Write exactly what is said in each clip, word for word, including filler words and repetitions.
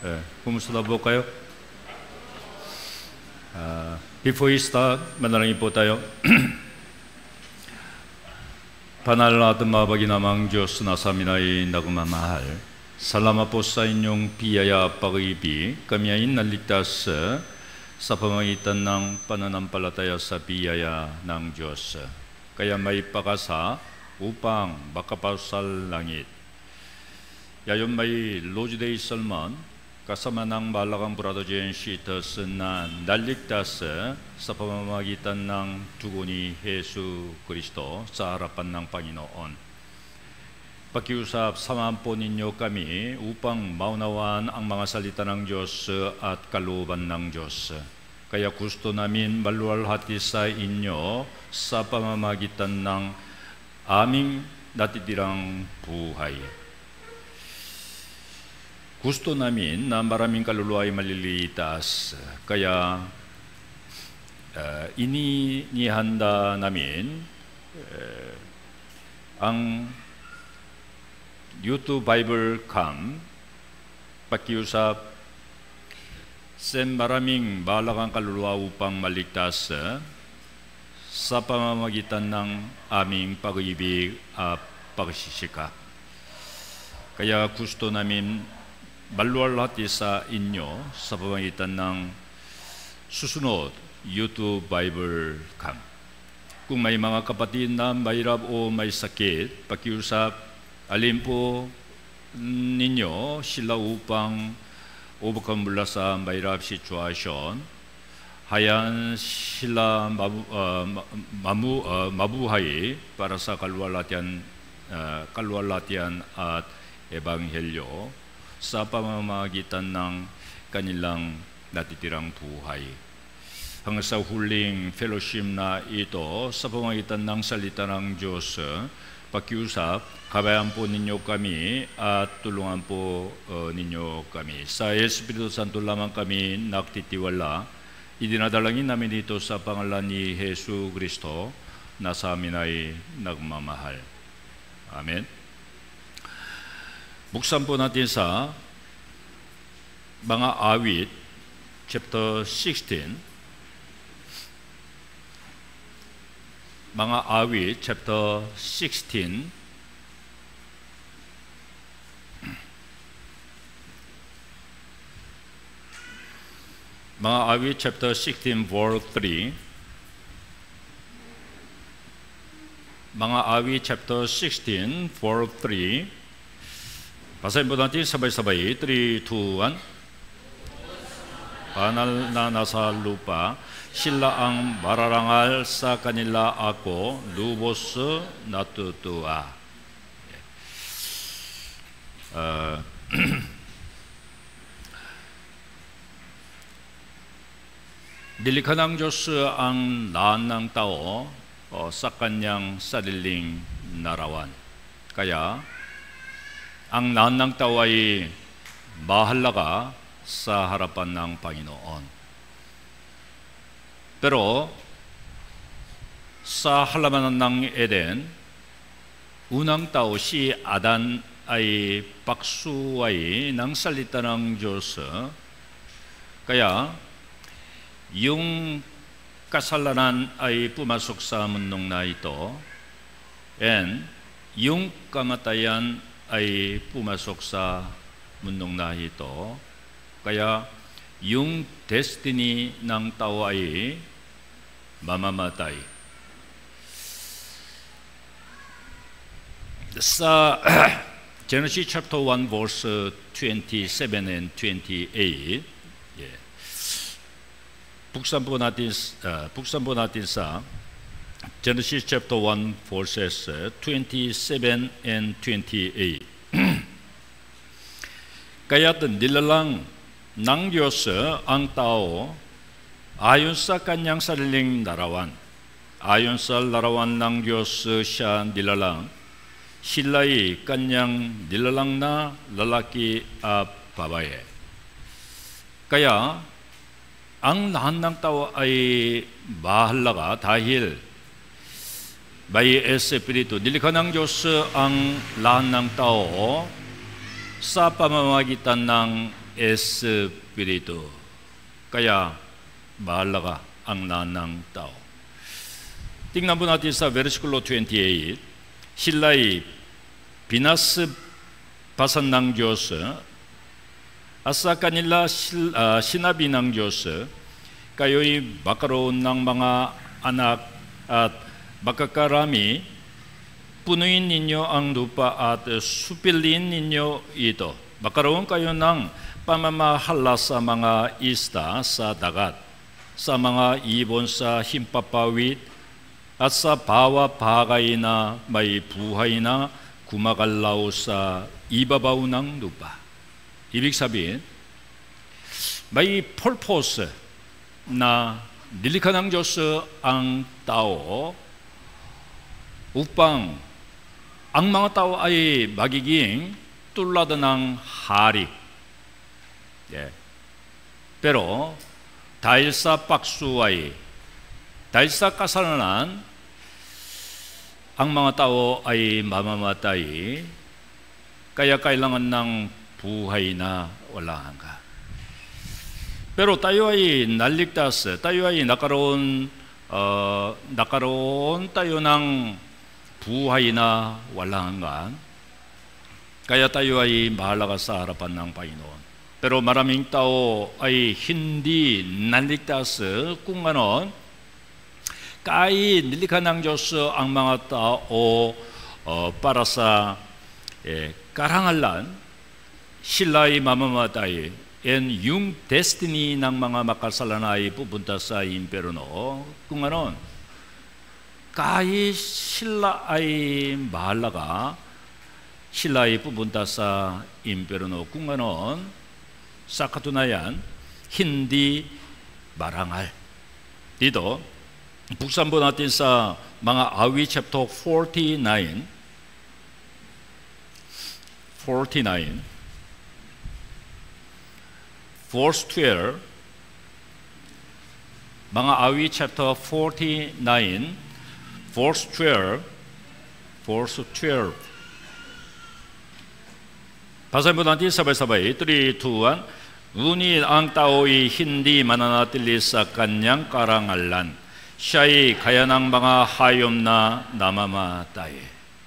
예, kumusta po kayo? Uh, before we start, manalangin po tayo. Banal at mabaginamang Diyos na sa amin ay nagmamahal. Salamat po sa inyong biyaya at pag-ibig. Kami ay naligtas sa pamamagitan ng pananampalataya sa biyaya ng Diyos. Kaya may pakasa upang makapasal langit. Yayon may Lord's Day sermon kasama ng malagang Brother Jen Sheeters na naligtas sa pamamagitan ng dugo ni Hesu Kristo sa harapan ng Panginoon. Pakiusap, samahan po ninyo kami upang maunawaan ang mga salita ng Diyos at kalooban ng Diyos. Kaya gusto namin maluwalhati sa inyo sa pamamagitan ng aming natitirang buhay. Gusto namin na maraming kaluluwa ay malilitas, kaya uh, inihanda namin uh, ang YouTube Bible Camp. Pakiusap sa maraming balakang kaluluwa upang maligtas uh, sa pamamagitan ng aming pag-ibig at pagsisika. Kaya gusto namin maluwalhati sa inyo sa pamamagitan ng susunod YouTube Bible Camp. Kung may mga kapatid na mahirap o may sakit, pakiusap, alin po ninyo sila upang overcome mula sa mahirap sitwasyon. Hayaan sila mabu, uh, mamu, uh, mabuhay para sa kaluwalhatian, uh, kaluwalhatian at ebanghelyo sa pamamagitan ng kanilang natitirang buhay. Hanggang sa huling fellowship na ito, sa pamamagitan ng salita ng Diyos, pakiusap, kabayan po ninyo kami at tulungan po uh, ninyo kami. Sa Espiritu Santo lamang kami nagtitiwala. Idinadalangin namin dito sa pangalan ni Hesu Kristo na sa amin ay nagmamahal. Amen. Buksan po natin sa mga awit, chapter sixteen. Mga awit, chapter sixteen. Mga awit, chapter sixteen, verse three. Mga awit, chapter sixteen, verse three. Basahin po natin sabay-sabay. three, two, one. Banal na nasa lupa, sila ang mararangal sa kanila ako, lubos natutuwa. Uh, Dilikha ng Diyos ang lahat ng tao o sa kanyang sariling narawan. Kaya, ang lahat ng tao ay mahalaga sa harapan ng Panginoon. Pero sa halamanan ng Eden, unang tao si Adan ay paksuway ng salita ng Diyos. Kaya yung kasalanan ay pumasok sa mundong na ito, and yung kamatayan ay pumasok sa mundong na ito. Kaya yung destiny ng tao ay mamamatay. Sa Genesis chapter one verse twenty-seven and twenty-eight, yeah. Buksan po natin, uh, buksan po natin sa Genesis chapter one verses twenty-seven and twenty-eight. Kaya't nilalang ng Diyos ang tao ayon sa kanyang sariling larawan. Ayon sa larawan ng Diyos siya nilalang. Sila'y kanyang nilalang na lalaki at babae. Kaya ang lahat ng tao ay mahalaga dahil may espiritu. Nilikha ng Diyos ang lahat ng tao sa pamamagitan ng espiritu. Kaya mahalaga ang nanang tao. Tingnan po natin sa versikulo twenty-eight. Sila'y pinaspasan ng Diyos at sa kanila uh, sinabi ng Diyos, kayo'y magkaroon ng mga anak at magkakarami, punuin ninyo ang lupa at supilin ninyo ito. Magkaroon kayo ng pamamahala sa mga isda sa dagat, sa mga ibon sa himpapawid, at sa bawat bagay na may buhay na gumagalaw sa ibabaw ng lupa. Ibig sabihin, may purpose na nilikha ng Diyos ang tao upang ang mga tao ay magiging tulad ng hari. Yeah. Pero dahil sa paksuway, dahil sa kasalanan, ang mga tao ay mamamatay, kaya kailangan ng buhay na walang hanggan. Pero tayo ay naligtas, tayo ay nakaroon, uh, nakaroon tayo ng buhay na walang hanggan, kaya tayo ay mahalaga sa harapan ng Panginoon. Pero maraming tao ay hindi naligtas kung ano, kahit nilikha ng Diyos ang mga tao uh, para sa eh, karangalan, sila'y mamamatay. And yung destiny ng mga makasalanan ay pupunta sa impyerno. Kung ano, kahit sila ay mahalaga, sila ay pupunta sa impyerno. Kung ano, sa katunayan, hindi marangal. Dito, buksan po natin sa mga Awit chapter forty-nine. forty-nine. Verse twelve. Mga Awit chapter forty-nine. Verse twelve. Verse twelve. basahin po natin sabay-sabay. three, two, one. Ngunit ang tao'y hindi mananatili sa kanyang karangalan. Siya'y kaya ng mga hayop na namamatay.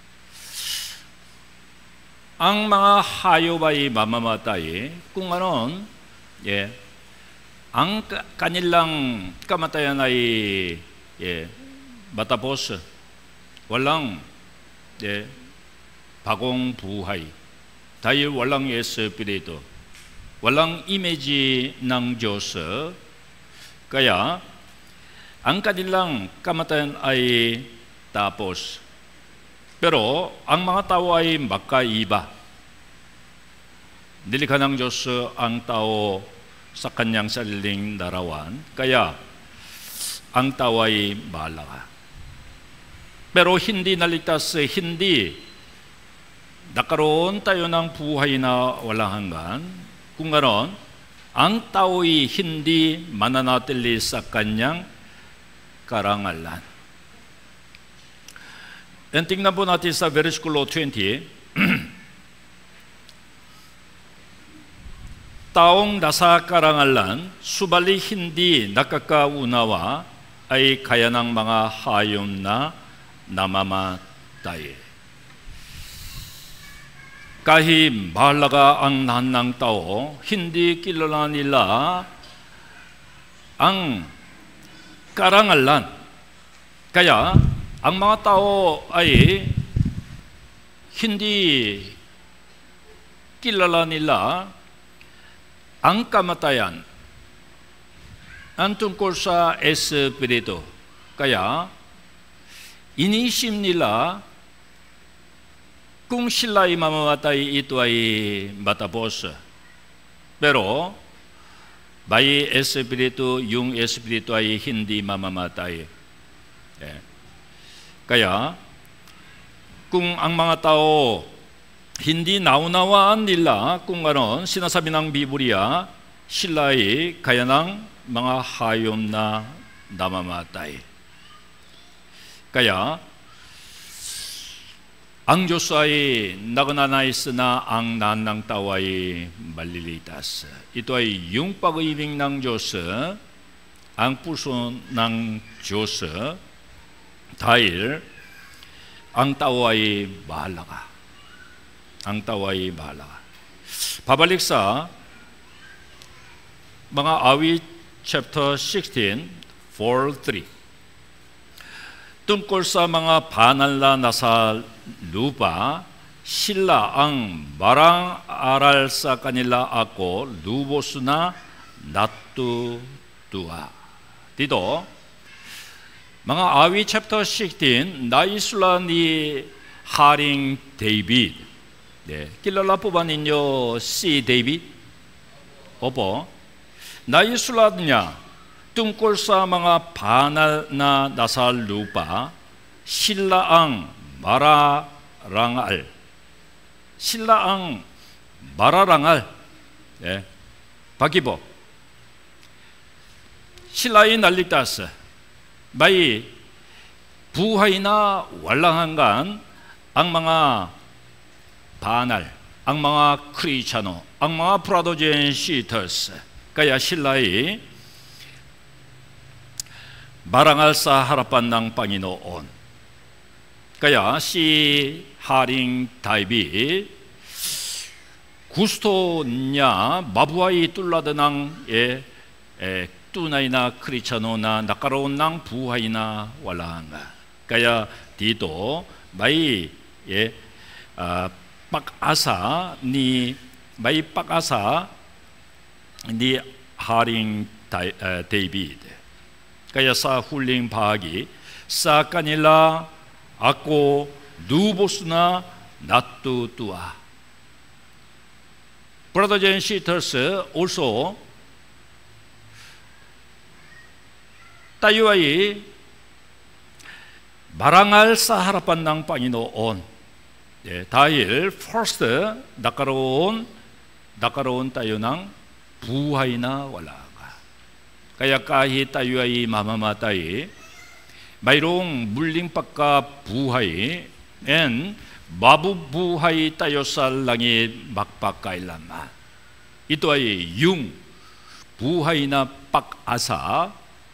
Ang mga hayop ay mamamatay kung ano, yeah, ang kanilang kamatayan ay yeah, matapos. Walang yeah, bagong buhay. Dahil walang espiritu. Walang image ng Diyos. Kaya ang kanilang kamatayan ay tapos. Pero ang mga tao ay magkaiba. Nilikha ng Diyos ang tao sa kanyang sariling larawan, kaya ang tao ay mahalaga. Pero hindi naligtas, hindi nakaroon tayo ng buhay na walang hanggan. Kung ganoon, ang tao'y hindi mananatili sa kanyang karangalan. And tingnan po natin sa versikulo twenty. Taong nasa karangalan, subalit hindi nakakaunawa, ay kaya ng mga hayop na namamatay. Kahit mahalaga ang lahat ng tao, hindi kilala nila ang karangalan. Kaya ang mga tao ay hindi kilala nila ang kamatayan ang tungkol sa espiritu. Kaya inisip nila kung sila ay mamamatay, ito ay matapos. Pero by espiritu, yung espiritu ay hindi mamamatay. Eh. Kaya kung ang mga tao hindi naunawaan nila kung ano sinasabi ng Biblia, sila ay kaya ng mga hayop na namamatay. Kaya ang Diyos ay nagnanais na ang nanang tao ay malilitas. Ito ay yung pag-ibig ng Diyos, ang puso ng Diyos, dahil ang tao ay bahala ka. Ang tao ay bahala ka. Pabalik sa mga awit chapter sixteen, four, three. Tungkol sa mga banal na nasa lupa, sila ang barang aral sa kanila ako lubos na natutuwa. Dito, mga awit chapter sixteen, naisulat ni Haring David. 네, kilala po ba ninyo si David? Opo. Naisulat niya tungkol sa mga banal na nasa lupa, sila ang mararangal. Sila ang mararangal. 네, 바기보. sila'y naligtas. May buhay na walang hanggan ang mga banal, ang mga Kristiyano, ang mga Protestant sisters. Kaya sila'y marangal sa harapan ng Panginoon. Kaya si Haring David gusto niya mabuhay tulad ng eh, eh, tunay na Kristiyano na nakaroon ng buhay na walang hanggan. Kaya dito may eh, uh, pag-asa ni may pag-asa ni Haring David. Kaya sa huling bahagi, sa kanila ako lubos na natutuwa. Brothers and sisters, also tayo ay marangal sa harapan ng Panginoon. Eh, dahil first, nakaroon, nakaroon tayo ng buhay na wala ka. Kaya kahit tayo ay mamamatay, mayroong muling pagkabuhay and mabubuhay tayo sa langit magpakailanman. Ito ay yung buhay na pag-asa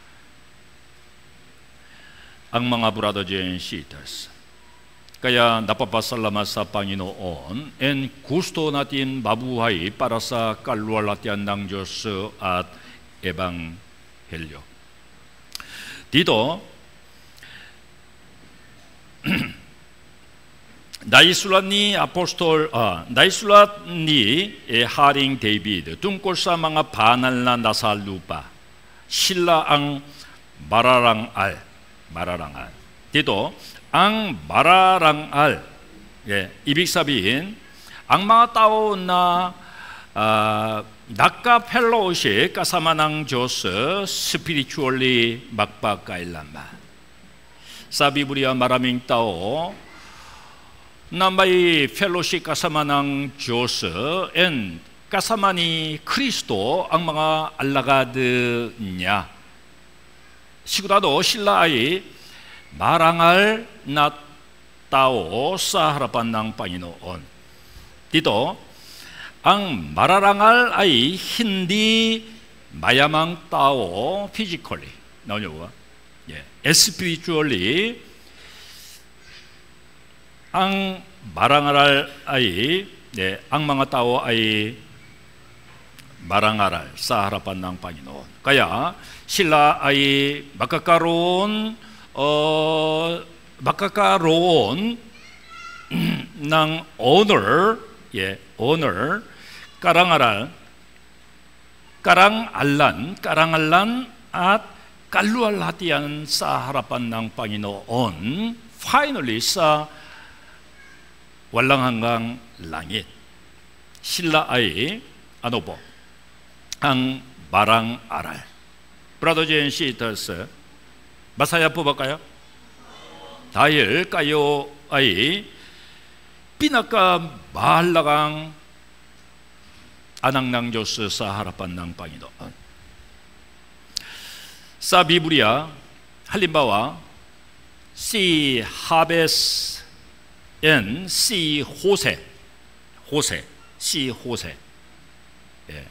ang mga brothers and sisters. Kaya napapasalamat sa Panginoon and gusto natin mabuhay para sa kalwalhatian ng Diyos at Ebanghelyo. Dito, naisulat ni Apostol, ah, naisulat ni eh, Haring David tungkol sa mga banal na nasa lupa. Sila ang mararangal. mararangal. Dito, ang mararangal, 예, ibig sabihin, ang mga tao na uh, naka-fellowship kasama ng Diyos spiritually magpakailanman. Sa Biblia, maraming tao na may fellowship kasama ng Diyos and kasama ni Kristo ang mga alagad niya. sigurado sila ay marangal na tao sa harapan ng Panginoon. Dito, ang mararangal ay hindi mayamang tao physically. 나오냐 봐. 예, spiritually ang marangal ay 네, ang mga tao ay marangal sa harapan ng Panginoon. Kaya sila ay makakaroon 어, makakaroon ng honor, 예, honor, karangalan, karangalan, karangalan at kaluwalhatian sa harapan ng Panginoon. Finally, sa walang hanggang langit. Sila ay ano po? Ang barang aral. Brothers and sisters, masaya po ba kayo? Dahil kayo ay pinakamahalagang anak ng Diyos sa harapan ng Panginoon. Sa Biblia, halimbawa, si Jabez and see 호세, 호세, see 호세. 예.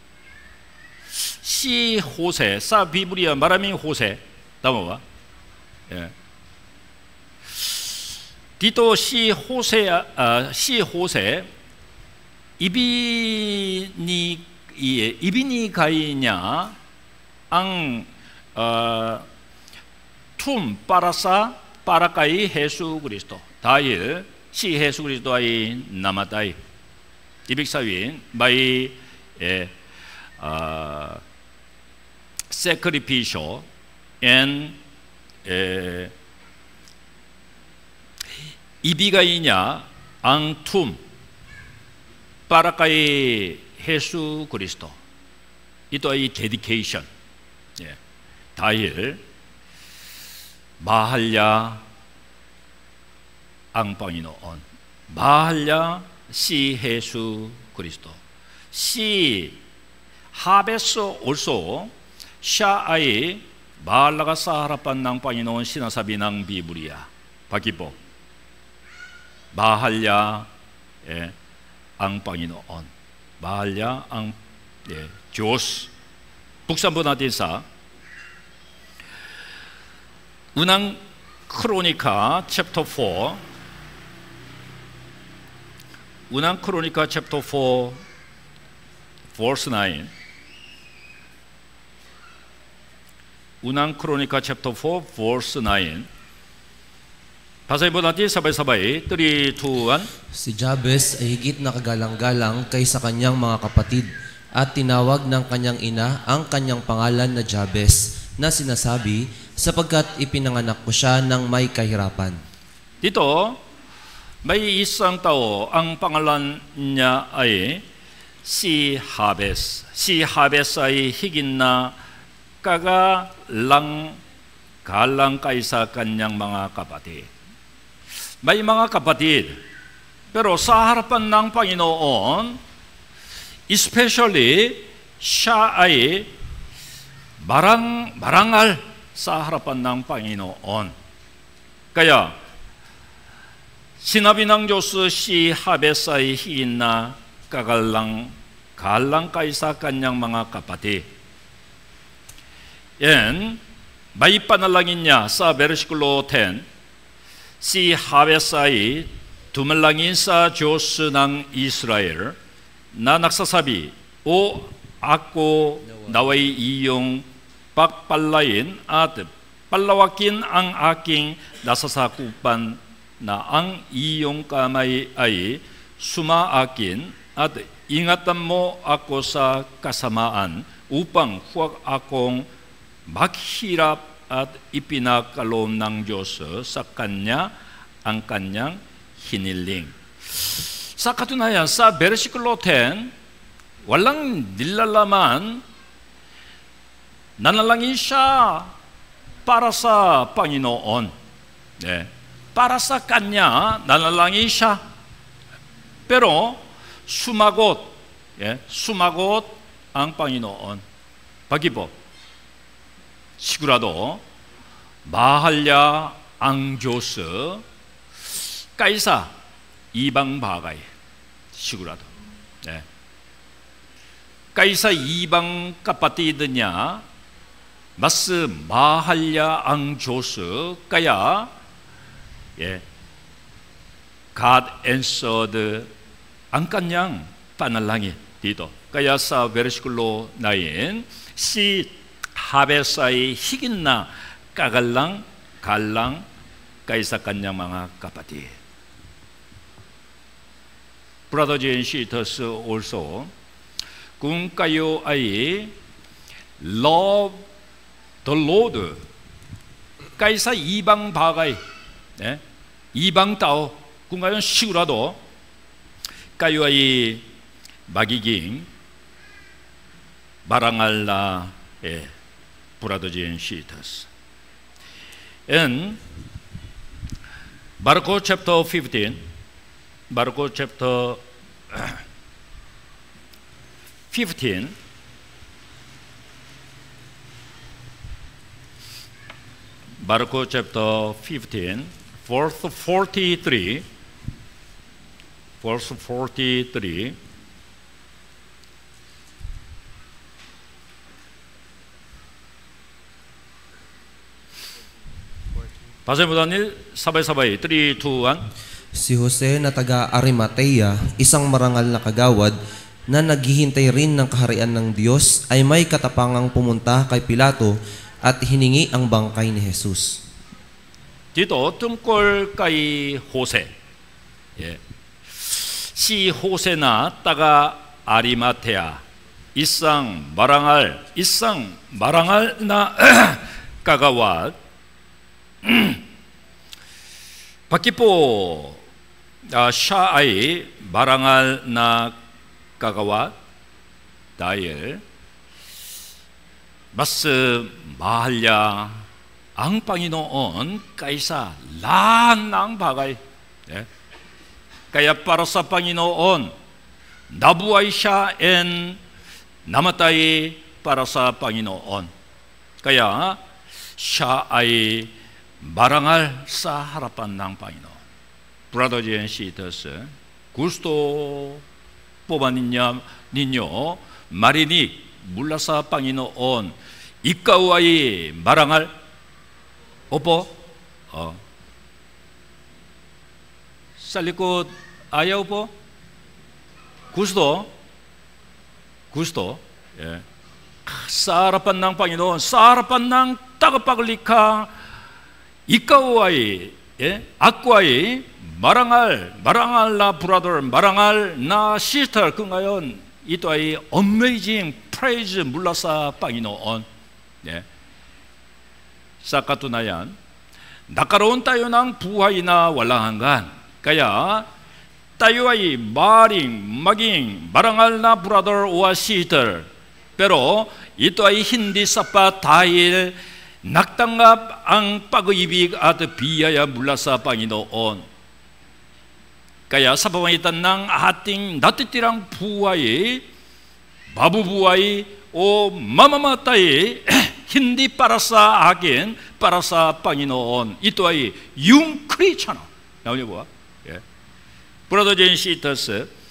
see 호세, 사 비브리아 마라밍 호세. 다음과 예. dito si Jose, uh, si Jose, ibini, ibinigay niya ang uh, tomb para sa para kay Hesu Kristo. Dahil si Hesu Kristo ay namatay. Ibig sabihin, may eh, uh, sacrificio and eh, ibigay niya ang tomb para kay Hesu Kristo. Ito ay dedication. 예. dahil mahal niya ang Panginoon. Mahal niya si Hesu Kristo. Si Jabez also, siya ay mahalaga sa harapan ng Panginoon, sinasabi ng Biblia. Bakit po? Mahal niya eh, ang Panginoon. Mahal niya ang eh, Diyos. Buksan po natin sa Unang Kronika chapter four. Unang Kronika chapter four verse nine. Unang Kronika chapter four verse nine. Basahin po natin sabay-sabay. three, two, one. Si Jabez ay higit na kagalang-galang kaysa kanyang mga kapatid at tinawag ng kanyang ina ang kanyang pangalan na Jabez na sinasabi sapagkat ipinanganak ko siya ng may kahirapan. Dito, may isang tao, ang pangalan niya ay si Jabez. Si Jabez ay higit na kagalang-galang kaysa kanyang mga kapatid. May mga kapatid, pero sa harapan ng Panginoon, especially, siya ay barang, barangal sa harapan ng Panginoon. Kaya, sinabi ng Diyos, si Jabez ay higit na kagalang, galang kaysa kanyang mga kapatid. And, may panalangin niya sa versikulo ten, si Jabez ay tumalangin sa Diyos ng Israel na nagsasabi, O ako naway iyong pagpalain at palawakin ang aking nasasakupan na ang iyong kamay ay sumaakin at ingatan mo ako sa kasamaan upang huwag akong maghirap at ipinakaloob ng Diyos sa Kanya ang Kanyang hiniling. Sa katunayan, sa versikulo ten, walang nilalaman, nanalangin siya para sa Panginoon. Eh, para sa Kanya, nanalangin siya. Pero, sumagot, eh, sumagot ang Panginoon. Bakit po? sigurado mahal niya ang Diyos kaysa ibang bagay. sigurado. 네. kaysa ibang kapatid niya, mas mahal niya ang Diyos. Kaya 예, God answered ang kanyang panalangin dito. Kaya sa versikulo nine, si Jabez ay higit na kagalang-galang kaysa kanyang mga kapatid. Brothers and sisters also, kung kayo ay love the Lord kaysa ibang bagay, 네? 이방 tao, kung ngayon sigurado kayo ay magiging barangal na eh, brothers and sisters. And Marko chapter fifteen, Marko chapter fifteen, Marko chapter fifteen, verse forty-three. verse forty-three. Basahin mo Daniel, sabay-sabay. three, two, one. Si Jose na taga Arimatea, isang marangal na kagawad na naghihintay rin ng kaharian ng Diyos, ay may katapangang pumunta kay Pilato at hiningi ang bangkay ni Jesus. Dito tungkol kay Jose. 예. Si Jose na taga Arimatea, isang marangal, isang marangal na kagawad. Bakit po uh, siya ay marangal na kagawad? Dahil mas mahal niya ang Panginoon kaysa lahat ng bagay. Eh? Kaya para sa Panginoon, nabuhay siya and namatay para sa Panginoon. Kaya siya ay marangal sa harapan ng Panginoon. Brothers and sisters, gusto po ba ninyo, ninyo marinig mula sa Panginoon, ikaw ay marangal? Opo? Oh. Sa likod, ayaw po? Gusto? Gusto? Yeah. Sa harapan ng Panginoon, sa harapan ng tagapaglikha, ikaw ay, eh, ako ay marangal, marangal na brother, marangal na sister. Kung ngayon, ito ay amazing praise mula sa Panginoon. Eh. Sa katunayan, nakaroon tayo ng buhay na walang hanggan. Kaya, tayo ay maring maging marangal na brother o sister. Pero, ito ay hindi sapat dahil nagtanggap ang pag-ibig at biyaya mula sa Panginoon. Kaya sa pamamagitan ng ating natitirang buhay, mabubuhay o mamamatay, hindi para sa akin, para sa Panginoon. Ito ay yung Kristiyano. Naunyo ba? Yeah. Brothers and sisters,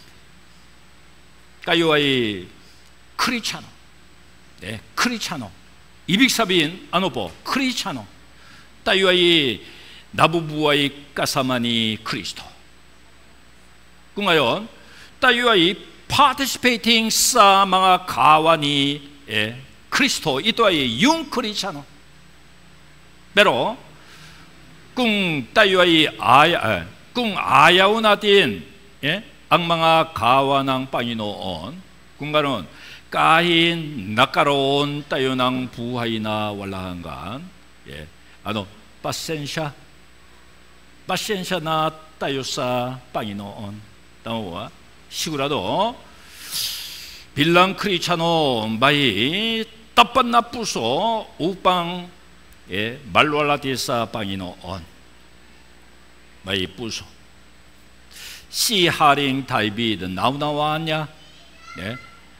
kayo ay Kristiyano. 네, 크리스찬노. Ibig sabihin, ano po? Kristiyano. Tayo ay nabubuhay kasama ni Kristo. Kung ngayon, tayo ay participating sa mga kawa ni eh, Kristo. Ito ay yung Kristiyano. Pero, kung tayo ay aya, kung ayaw natin eh, ang mga kawa ng Panginoon, kung ganoon, kahit nakaroon tayo ng buhay na wala hanggan, eh, ano, pasensya. Pasensya na tayo sa Panginoon. Tama ba? Sigurado, bilang Kristiyano, may tapat na puso upang eh, malwalati sa Panginoon. May puso. Si Haring David, naunawaan niya, eh,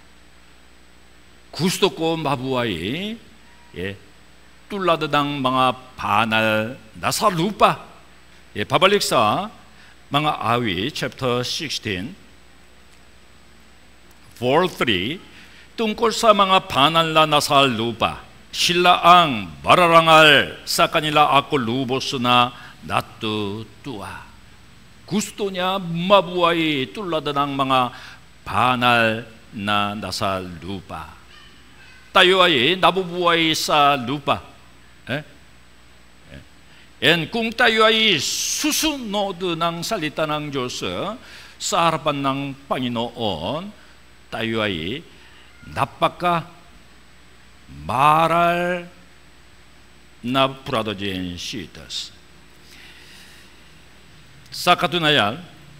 gusto ko mabuhay, eh, tulad ng mga banal na sa lupa. Eh, pabalik sa mga Awi, chapter sixteen, four three, tungkol sa mga banal na nasa lupa. Sila ang mararangal sa kanila ako lubos na natutuwa. Gusto niya mabuhay tulad ng mga banal na nasa lupa. Tayo ay nabubuhay sa lupa. Eh? And kung tayo ay susunod ng salita ng Diyos sa harapan ng Panginoon, tayo ay napaka maral na brothers and sisters. Sa katunayan,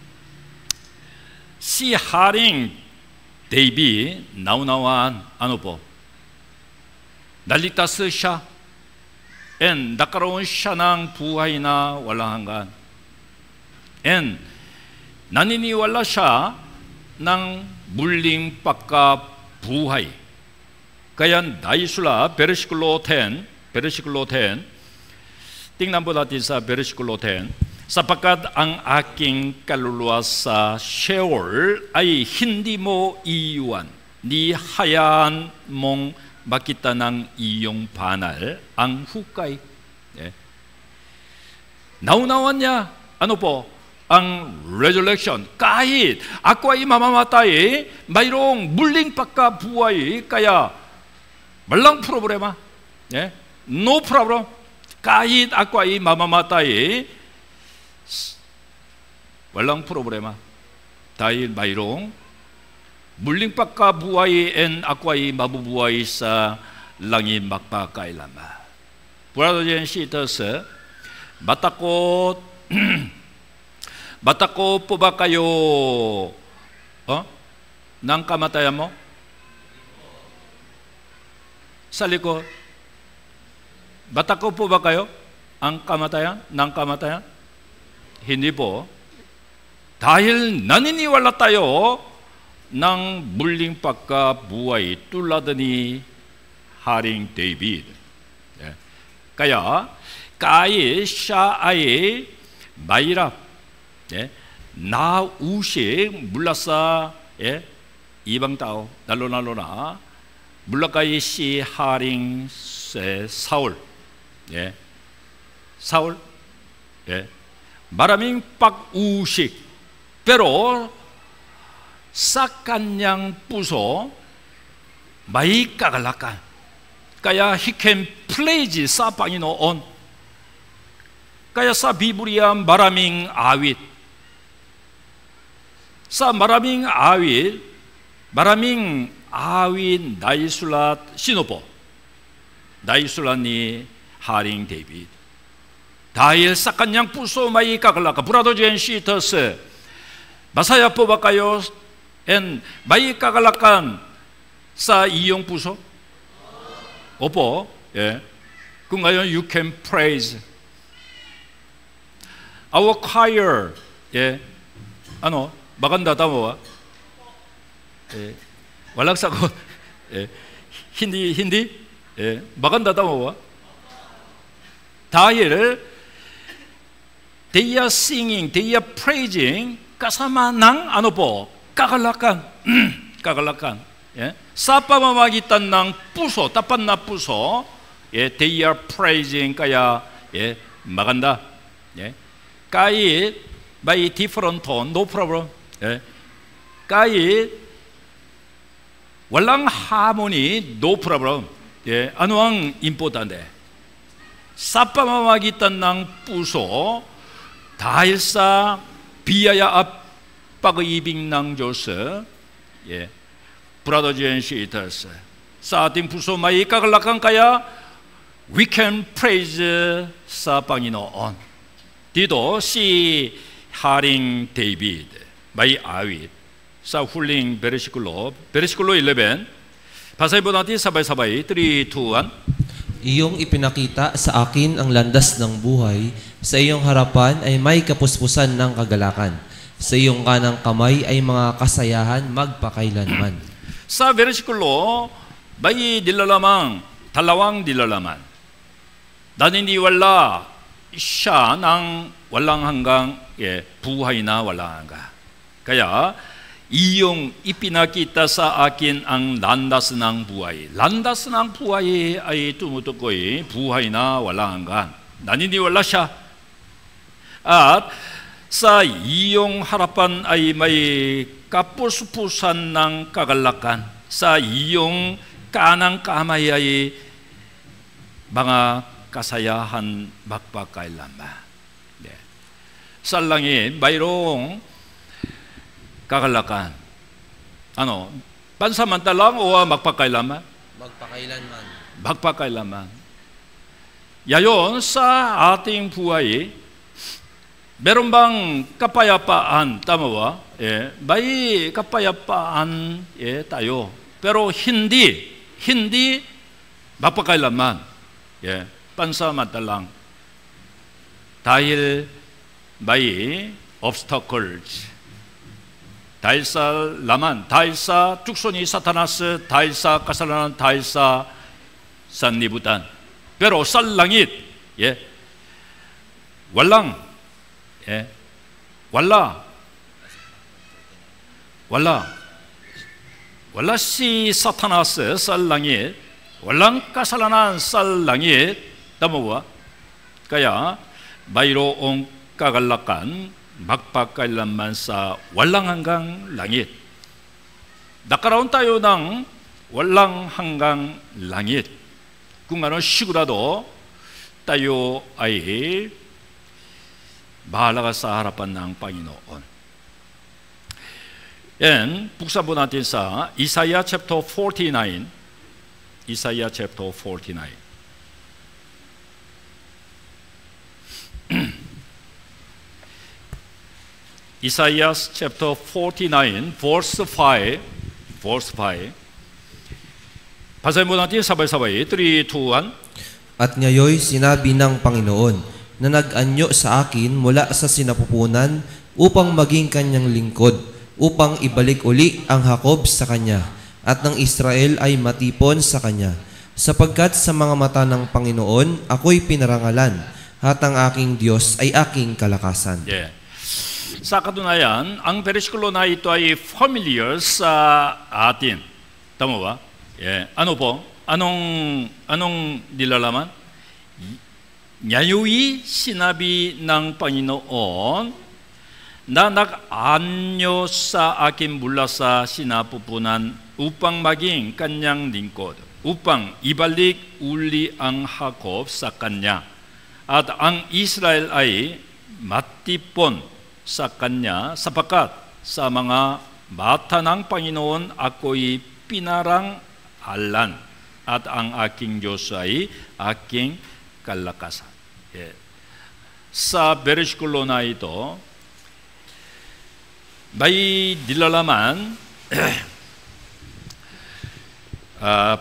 si Haring David, naunawaan, ano po? Naligtas siya and nakaroon siya ng buhay na walang hanggan. And naniniwala siya ng muling pagkabuhay. Kaya naisula, versikulo ten, versikulo ten, tingnan po natin sa versikulo ten, sapagkat ang aking kaluluwa sa Sheol ay hindi mo iiwan, ni hayaan mong makita ng iyong banal ang hukay. Eh. Naunawan niya, ano po? Ang resurrection. Kahit ako ay mamamatay, mayroong muling pagkabuhay, kaya walang problema. Eh. No problem. Kahit ako ay mamamatay, walang problema. Dahil mayroong muling pagkabuhay and ako ay mabubuhay sa langit magpakailanman. Brothers and sisters, matakot, matakot po ba kayo oh, ng kamatayan mo? Sa likod. Matakot po ba kayo ang kamatayan? Ng kamatayan? Hindi po. Dahil naniniwala tayo ng muling pagkabuhay tulad ni Haring David. Yeah. Kaya kahit siya ay mahirap, yeah, nausik mula sa yeah, ibang tao, lalo-lalo na mula kay si Haring Saul. Yeah. Saul, yeah, maraming pag-usik, pero sa kanyang puso may kagalakan. Kaya he can praise sa Panginoon. Kaya sa Biblia maraming awit. Sa maraming awit, maraming awit naisulat, sino po? Naisulat ni Haring David. Dahil sa kanyang puso may kagalakan. Brothers and sisters, masaya po ba kayo? And may kagalakan sa iyong puso? Opo. Yeah. Kung ngayon you can praise. Our choir, yeah. Ano? Maganda tama ba? Eh, walang sagot. Eh, hindi, hindi. Eh, maganda tama ba? Dahil they are singing, they are praising kasama ng ano po? Kagalakan, kagalakan. Yeah? Sa pamamagitan ng puso, tapat na puso, yeah, they are praising, kaya yeah, maganda. Yeah? Kahit may different tone, no problem. Yeah? Kahit walang harmony, no problem. Yeah? Ano ang importante? Sa pamamagitan ng puso, dahil sa biyaya at pag-ibig ng Diyos, yeah. Brothers and sisters, sa ating puso may kagalakan, kaya we can praise sa Panginoon. Dito si Haring David may awit sa huling bersikulo, bersikulo eleven. Basahin po natin sabay-sabay. three, two, one. Iyong ipinakita sa akin ang landas ng buhay, sa iyong harapan ay may kapuspusan ng kagalakan. Sa iyong kanang kamay ay mga kasayahan magpakailanman. Sa bersikulo, may dilalamang, dalawang dilalaman. Naniniwala siya ng walang hanggang eh, buhay na walang hanggang. Kaya, iyong ipinakita sa akin ang landas ng buhay. Landas ng buhay ay tumutukoy buhay na walang hanggang. Naniniwala siya. At sa iyong harapan ay may kapuspusan ng kagalakan. Sa iyong kanang kamay ay mga kasayahan magpakailanman. Yeah. Sa langit, mayroong kagalakan. Ano? Pansamantalang o magpakailanman? Magpakailanman. Magpakailanman. Yayon sa ating buhay, meron bang kapayapaan? Tama ba? Eh, may kapayapaan eh, tayo. Pero hindi, hindi magpakailanman. Yeah, pansamantalang. Dahil may obstacles. Dahil sa laman, dahil sa tukso ni Satanas, dahil sa kasalanan, dahil sa sanlibutan. Pero sa langit, yeah, walang Eh, wala. Wala. Wala si Satanas sa langit. Walang kasalanan sa langit. Tama ba? Kaya, mayroong kagalakan magpakailanman sa walang hanggang langit. Nagkaroon tayo ng walang hanggang langit. Kung ano sigurado tayo ay bahala sa harapan ng Panginoon. Yan, buksan po natin sa Isaiah chapter forty-nine. Isaiah chapter forty-nine. Isaiah chapter forty-nine, verse five. Verse five. Basahin po natin sabay-sabay. three, two, one. At ngayoy sinabi ng Panginoon na nag-anyo sa akin mula sa sinapupunan upang maging kanyang lingkod, upang ibalik uli ang Jacob sa kanya, at ng Israel ay matipon sa kanya. Sapagkat sa mga mata ng Panginoon, ako'y pinarangalan, at ang aking Diyos ay aking kalakasan. Yeah. Sa katunayan, ang bersikulo na ito ay familiar sa atin. Tama ba? Yeah. Ano po? Anong, anong nilalaman? Ngayoy sinabi ng Panginoon na nag-anyo sa akin mula sa sinapupunan upang maging kanyang lingkod, upang ibalik uli ang Jacob sa kanya, at ang Israel ay matipon sa kanya, sapagkat sa mga mata ng Panginoon ako'y pinarangalan, at ang aking Diyos ay aking kalakasan. Yeah. Sa bersikulo na ito, may nilalaman uh,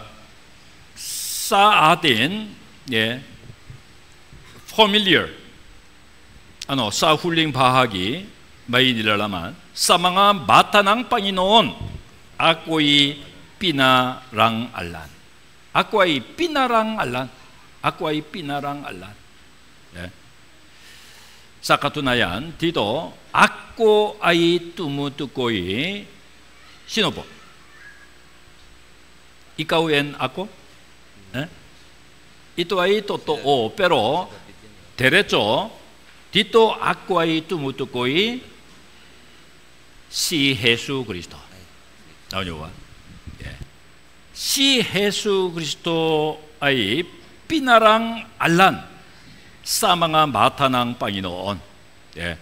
sa atin, yeah, familiar. Ano, sa huling bahagi, may nilalaman, sa mga bata ng Panginoon, ako'y pinarangalan. Ako ay pinarangalan. Ako ay pinarangalan. Yeah. Sa katunayan, dito, ako ay tumutukoy. Sino po? Ikaw and ako? Eh? Ito ay totoo, pero diretso, dito ako ay tumutukoy si Hesu Kristo. Naunyo ba? Yeah. Si Hesu Kristo ay pinarangalan sa mga mata ng Panginoon. Yeah.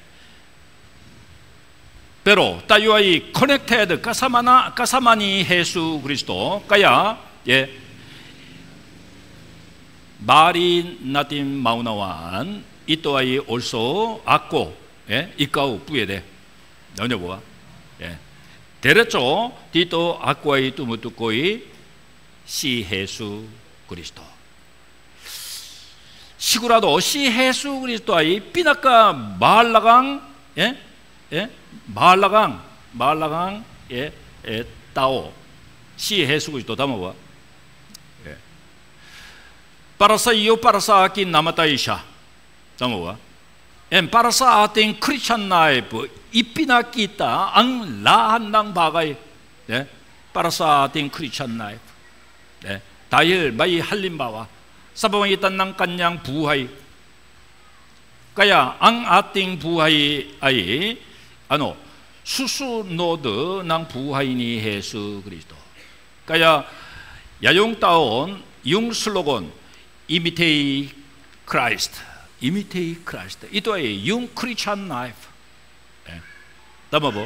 Pero tayo ay connected kasama na kasama ni Hesu Kristo. Kaya yeah, 말이 natin maunawaan, ito ay also ako, eh, ikaw pwede. Ano ba? Eh. Diretso dito ako ay tumutukoy si Hesu Kristo. Sigurado si Hesu Kristo ay pinaka mahalagang, eh, eh, mahalagang, mahalagang, eh, eh, tao. Si Hesu Kristo, tama ba? Eh. Para sa iyo, para sa akin, namatay siya. Tama ba? And para sa ating Christian life, ipinakita ang lahat ng bagay, eh, para sa ating Christian life. Eh, dahil may halimbawa sa pamamagitan ng kanyang buhay. Kaya ang ating buhay ay ano, susunod ng buhay ni Hesu Kristo. Kaya ngayong taon, yung slogan, imitate Christ. Imitate Christ. Ito ay yung Christian life. Eh, tama po?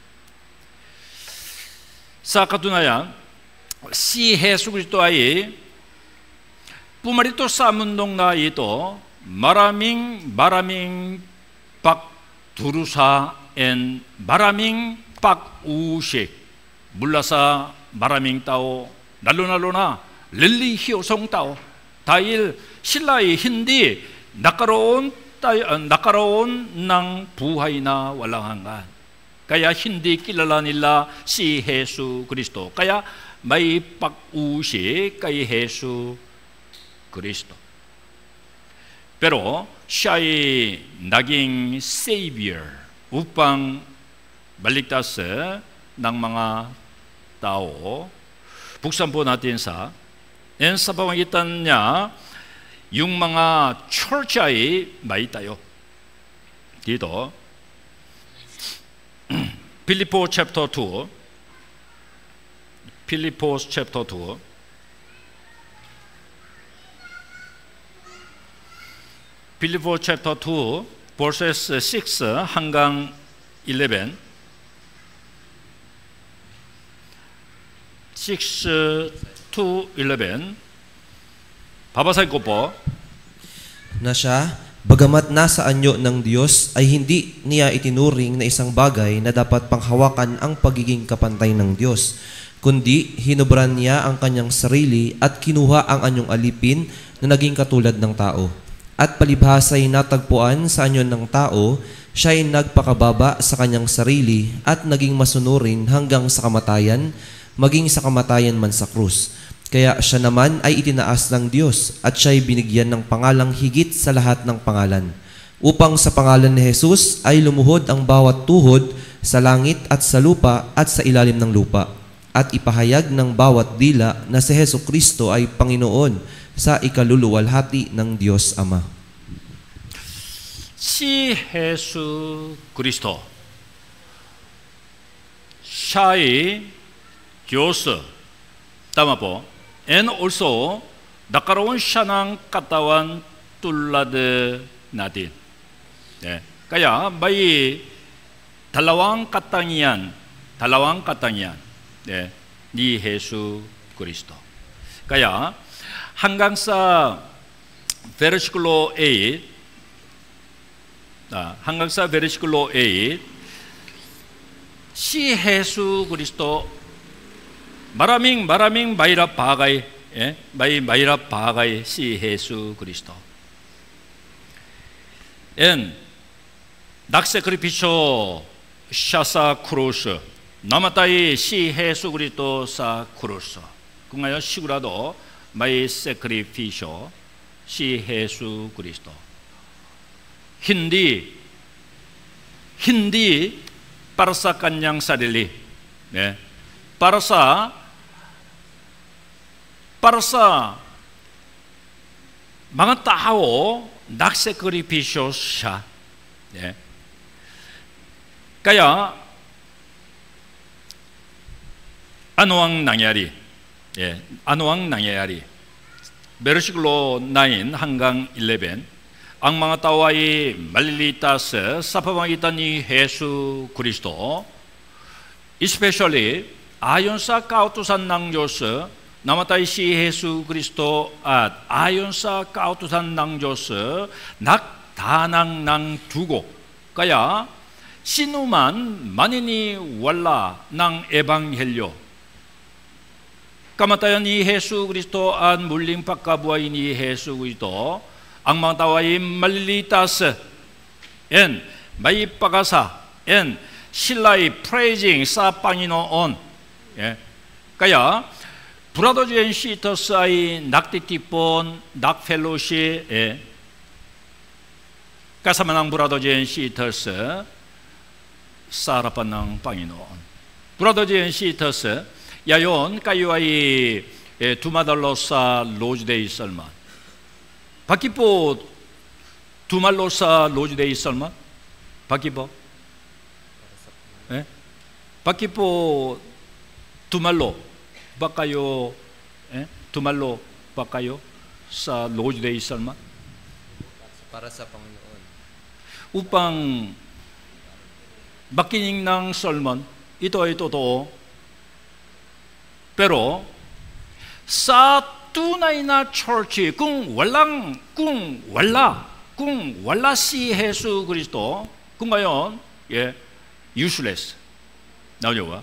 Sa katunayan, si Hesu Kristo ay pumarito sa mundong na ito, maraming maraming pagdurusa and maraming pag-uusik mula sa maraming tao, lalo-lalo na relihiyosong tao, dahil sila ay hindi nakaroon, tayo, nakaroon ng buhay na walang hanggan. Kaya hindi kilala nila si Hesu Kristo. Kaya may pag-uusik kay Hesu Kristo. pero siya ay naging savior upang baligtas ng mga tao. Buksan po natin sa and sa pamagitan niya yung mga church ay maitayo. Dito Philippians chapter two, Philippians chapter two, Philippians chapter two, verses six hanggang eleven, six to eleven. Babasahin ko po. Na siya, bagamat nasa anyo ng Diyos, ay hindi niya itinuring na isang bagay na dapat panghawakan ang pagiging kapantay ng Diyos, kundi hinubran niya ang kanyang sarili at kinuha ang anyong alipin na naging katulad ng tao. At palibhasa'y natagpuan sa anyo ng tao, siya ay nagpakababa sa kanyang sarili at naging masunurin hanggang sa kamatayan, maging sa kamatayan man sa krus. Kaya siya naman ay itinaas ng Diyos at siya ay binigyan ng pangalang higit sa lahat ng pangalan, upang sa pangalan ni Jesus ay lumuhod ang bawat tuhod sa langit at sa lupa at sa ilalim ng lupa, at ipahayag ng bawat dila na si Jesucristo ay Panginoon sa ikaluluwalhati ng Diyos Ama. Si Jesucristo, siya ay Diyos. Tama po. And also, nagkaroon siya ng katawan tulad natin. 네. Kaya may dalawang katangian, dalawang katangian 네, ni Jesu Kristo. Kaya hanggang sa versikulo eight, 아, hanggang sa versikulo eight, si Jesu Kristo maraming maraming mahirap bagay, eh? may mahirap bagay si Jesu Kristo. And nagsekripisyo siya sa krus, namatay si Jesu Kristo sa krus. Kung ngayon sigurado may sekripisyo si Jesu Kristo. Hindi hindi para sa kanyang sarili, eh? para sa para sa mga tao, nagsekripisyo siya. 예. Kaya ano ang nangyari? 예. Ano ang nangyari? Versikulo nine hanggang eleven, ang mga tao ay malilitas sa pamamagitan ni Jesu Kristo, especially ayon sa kautusan ng Diyos, namatay si Jesu Kristo at ayon sa kautusan ng Diyos, nagtanang ng dugo. Kaya sinuman maniniwala ng Ebanghelyo, kamatayan ni Jesu Kristo at muling pagkabuhay ni Jesu Kristo, ang mga tao ay malilitas and may pag-asa and sila ay praising sa Panginoon. 예. Kaya Brothers and Sisters ay nagtitipon, nagfellowship, 예. kasama ng Brothers and Sisters sa harapan ng Panginoon. Brothers and Sisters, yayon kayo ay eh, dumadalo sa Lord's Day sermon. Bakit po dumalo sa Lord's Day sermon? Bakit po? Eh? Bakit po dumalo ba kayo, eh? dumalo ba kayo sa Lord's Day sermon? Para sa Panginoon. Upang makinig ng sermon, ito ay totoo. Pero sa tunay na church, kung walang, kung wala, kung wala si Jesu Kristo, kung ngayon, eh, useless. 나오죠?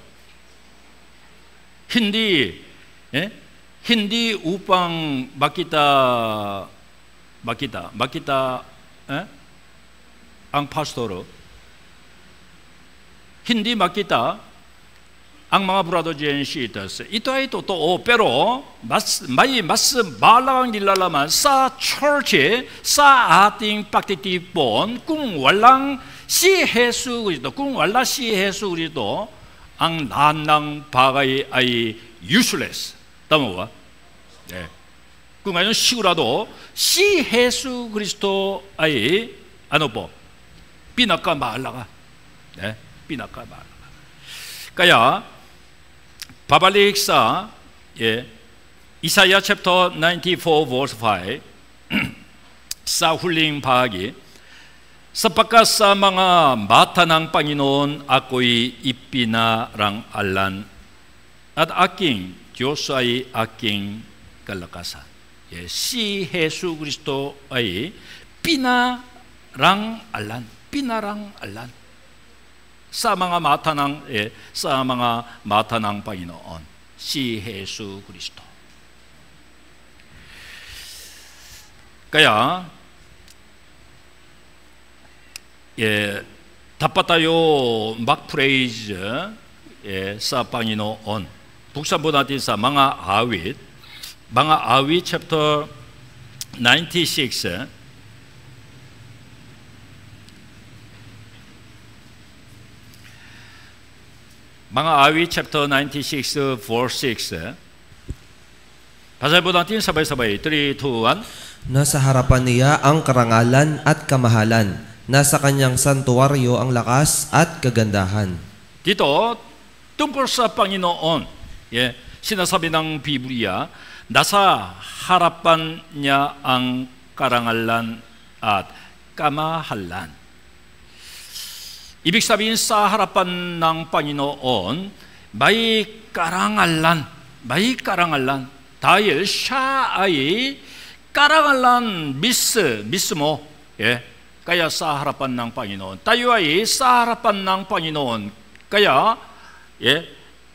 hindi, eh? hindi upang makita, makita, makita, eh? ang pastoro, hindi makita ang mga brothers and sisters, ito ay totoo, pero mas, may mas malaking nilalaman sa church, sa ating pagtitipon, kung walang si Hesu Kristo, kung wala si Hesu Kristo, ang lahat ng bagay ay useless. Tama ba? 네. kung ngayon sigurado si Hesu Kristo ay ano po? Pinakamahalaga. 네, pinakamahalaga. Kaya babalik sa 예, 이사야 chapter ninety-four verse five sa huling bahagi, sapagkat sa mga mata ng Panginoon ako'y ipinarang-alan at aking Diyos ay aking kalakasan. 예, si Hesu Kristo ay pinarang-alan, pinarang-alan sa mga mata ng eh, sa mga mata ng Panginoon, si Hesu Kristo. Kaya 예, dapat tayo mag-praise 예, sa Panginoon. Buksan po natin sa mga awit, mga awit chapter ninety-six. mga awit chapter ninety-six verse six. basahin po natin sabay-sabay. three, two, one. Nasa harapan niya ang karangalan at kamahalan. Nasa kanyang santuwaryo ang lakas at kagandahan. Dito, tungkol sa Panginoon, 예, sinasabi ng Biblia, nasa harapan niya ang karangalan at kamahalan. Ibig sabihin sa harapan ng Panginoon, may karangalan, may karangalan. Dahil siya ay karangalan mis, mismo. 예, kaya sa harapan ng Panginoon. Tayo ay sa harapan ng Panginoon. Kaya, 예,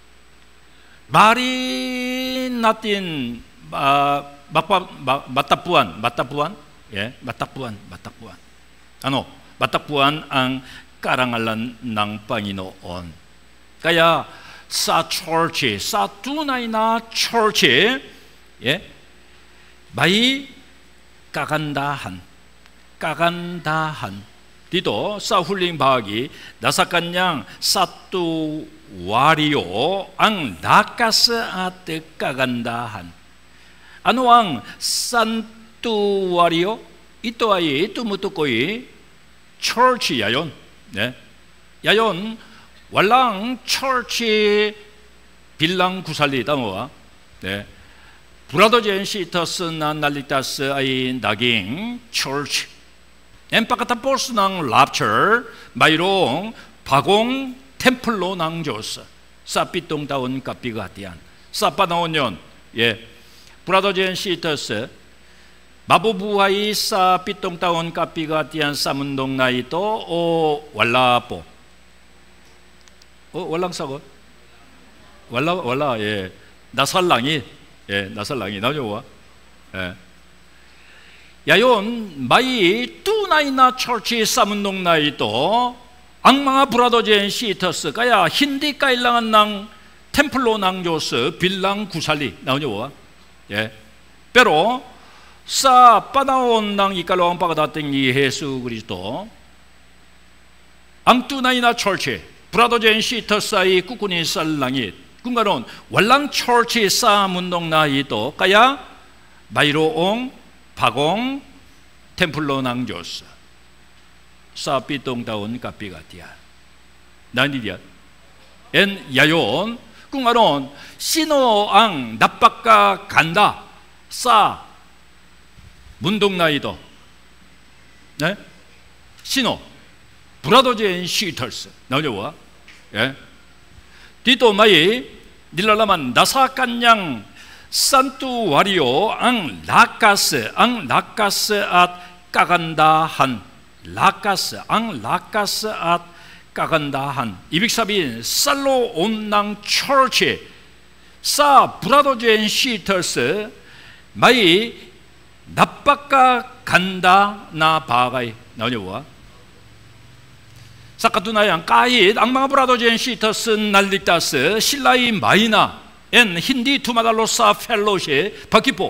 mari natin uh, matapuan, matapuan, 예, matapuan, matapuan. Ano? Matapuan ang karangalan ng Panginoon. Kaya sa church, sa tunay na church, 예, may kagandahan, kagandahan. Dito sa huling bahagi, nasa kanyang santuwaryo ang lakas at kagandahan. Ano ang santuwaryo? Ito ay tumutukoy church yayon. 네. 야yon walang church 빌랑 구살리 tama ba? 네. Brothers and sisters na naligtas ay naging church. And pagkatapos ng rapture, mayroong bagong templo ng Diyos sa pitong taon kapigatian. Sa panahon yon, 예, Brothers and sisters, mabubuhay sa pitong taon kapigatian sa mundong na ito o wala po? O walang sagot? Wala, wala, 예. nasa langit. 예, nasa langit. 나오죠, 예. Yayon, may tunay na church sa mundong na ito, ang mga brothers and sisters, kaya hindi kailangan ng templo ng Diyos bilang gusali. 나오죠, 예. Pero sa panahon ng ikalawang pagdating ni Hesu Kristo, ang tunay na church, brothers and sisters ay kukunin sa langit. Kung ganoon, walang church sa mundong na ito, kaya mayroong bagong templo ng Diyos sa pitong taon kapigatian. Naintindihan? And yayon, kung ganoon, sino ang napakaganda sa mundong na ito? 네? Sino? Brothers and sisters. 나오죠, 뭐? 예. Dito may nilalaman nasa kanyang santuwaryo ang lakas, ang lakas at kagandahan. Lakas, ang lakas at kagandahan. Ibig sabihin, sa loob ng church, sa brothers and sisters, may napakaganda na bagay. 나오죠, 뭐? sa katunayan kahit ang mga brado dyan sitas naliligtas sila ay mahina and hindi tumadalo sa fellowship pagkipo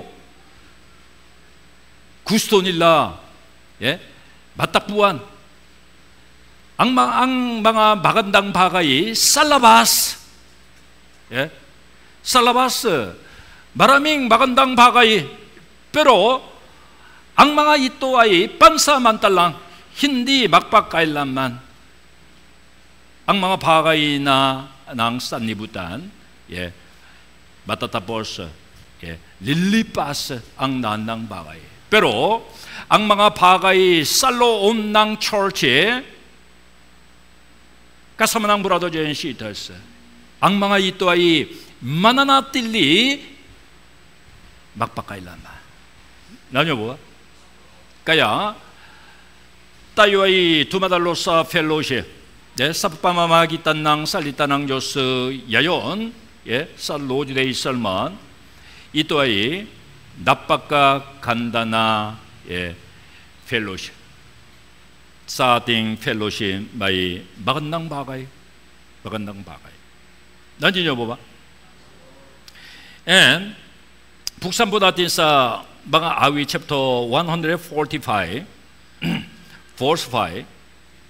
gusto nila 예? matakbuhan ang mga, ang mga magandang bagay sa labas 예? sa labas maraming magandang bagay pero ang mga ito ay pansamantalang hindi magpakailanman ang mga bagay na ng sanlibutan, 예, matatapos, 예, lilipas ang nanang bagay. Pero ang mga bagay sa loob ng church, kasama ng brother and sisters, ang mga ito ay mananatili magpakailanman. Nanyo po? Kaya tayo ay tumadalo sa fellowship. 예, sa pamamagitan ng salita ng Diyos yayon, 예, sa Lord Day Sermon, ito ay napakaganda na 예, fellowship. Sa ating fellowship may magandang bagay, magandang bagay. nandiyo po ba? And buksan po natin sa mga awit chapter one forty-five, verse five.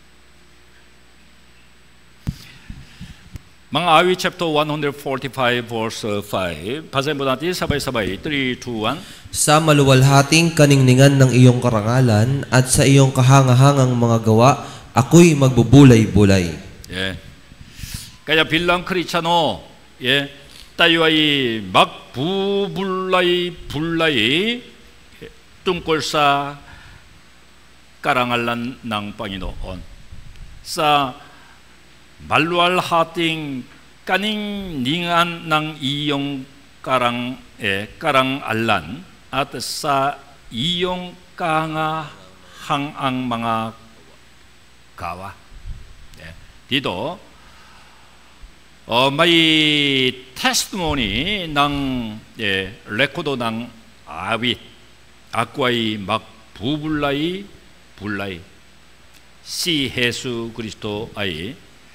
mga awit chapter one forty-five verse five. Basahin po natin sabay-sabay. three, two, one. Sa maluwalhating kaningningan ng iyong karangalan at sa iyong kahangahangang mga gawa, ako'y magbubulay-bulay. 예. Kaya bilang Kristiyano, 예, tayo ay magbubulay-bulay tungkol sa karangalan ng Panginoon. Sa maluwalhating kaningningan ng iyong karang, eh, karangalan at sa iyong kahangahangang mga gawa. Eh, dito 어, may testimony ng 예, 레코도 ng awit. Ako ay magbubulay bulay. Si Hesu Kristo ay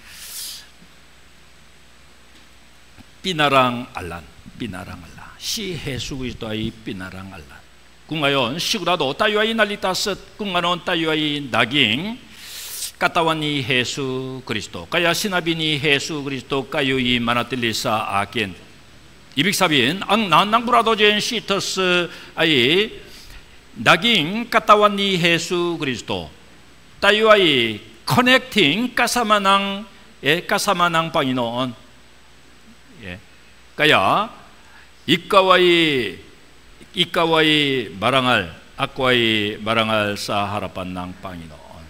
pinarang-alan, pinarang-alan. Si Hesu Kristo ay pinarang-alan. Kung ngayon, sigurado tayo ay nalitas at kung ano tayo ay naging katawan ni Hesu Kristo. Kaya sinabi ni Hesu Kristo, kayo'y manatili sa akin. Ibig sabihin, ang nanang brother and sisters ay naging katawan ni Hesu Kristo. Tayo ay connecting kasama ng, eh, kasama ng Panginoon. 예. Kaya ikaw ay ikaw ay marangal, ako ay marangal sa harapan ng Panginoon.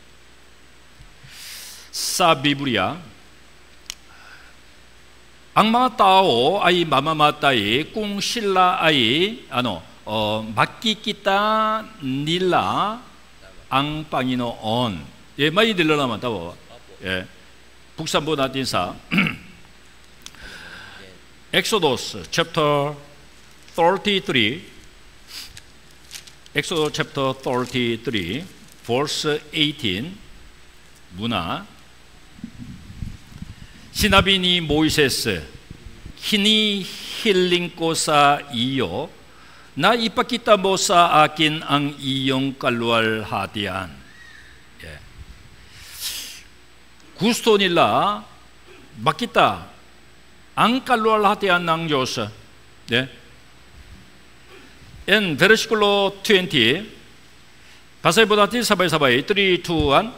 Sa Biblia, ang mga tao ay mamamatay kung sila ay ano, 어, makikita nila ang Panginoon. 예, may nilalaman tao. 예. buksan po natin sa Exodus chapter thirty-three, Exodus chapter thirty-three, verse eighteen. muna sinabi ni Moises, hinihiling ko sa iyo na ipakita mo sa akin ang iyong kaluwalhatian. Yeah. Gusto nila makita ang kaluwalhatian ng Diyos. 네. In versículo twenty, basahin po natin sabay-sabay. three, two, one.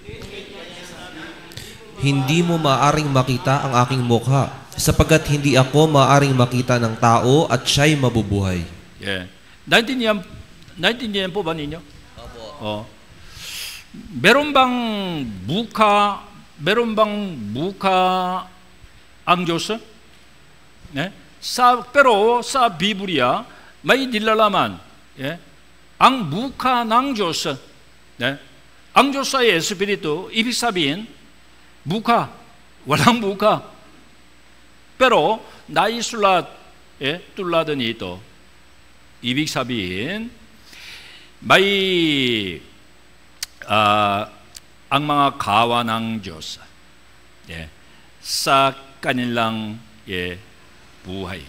Hindi mo maaring makita ang aking mukha, sapagkat hindi ako maaring makita ng tao at siya'y mabubuhay. Yeah. Naintindihan, naintindihan po ba ninyo? Opo. Oh. Meron bang muka, meron bang muka ang Diyos? 네? Sa, pero sa Biblia may nilalaman, 예? ang muka ng Diyos, 네? ang Diyos ay Espiritu, ibig sabihin muka, walang muka. pero naisulat, 예? tulad nito, ibig sabihin may uh, ang mga kawa ng Diyos eh, sa kanilang eh, buhay.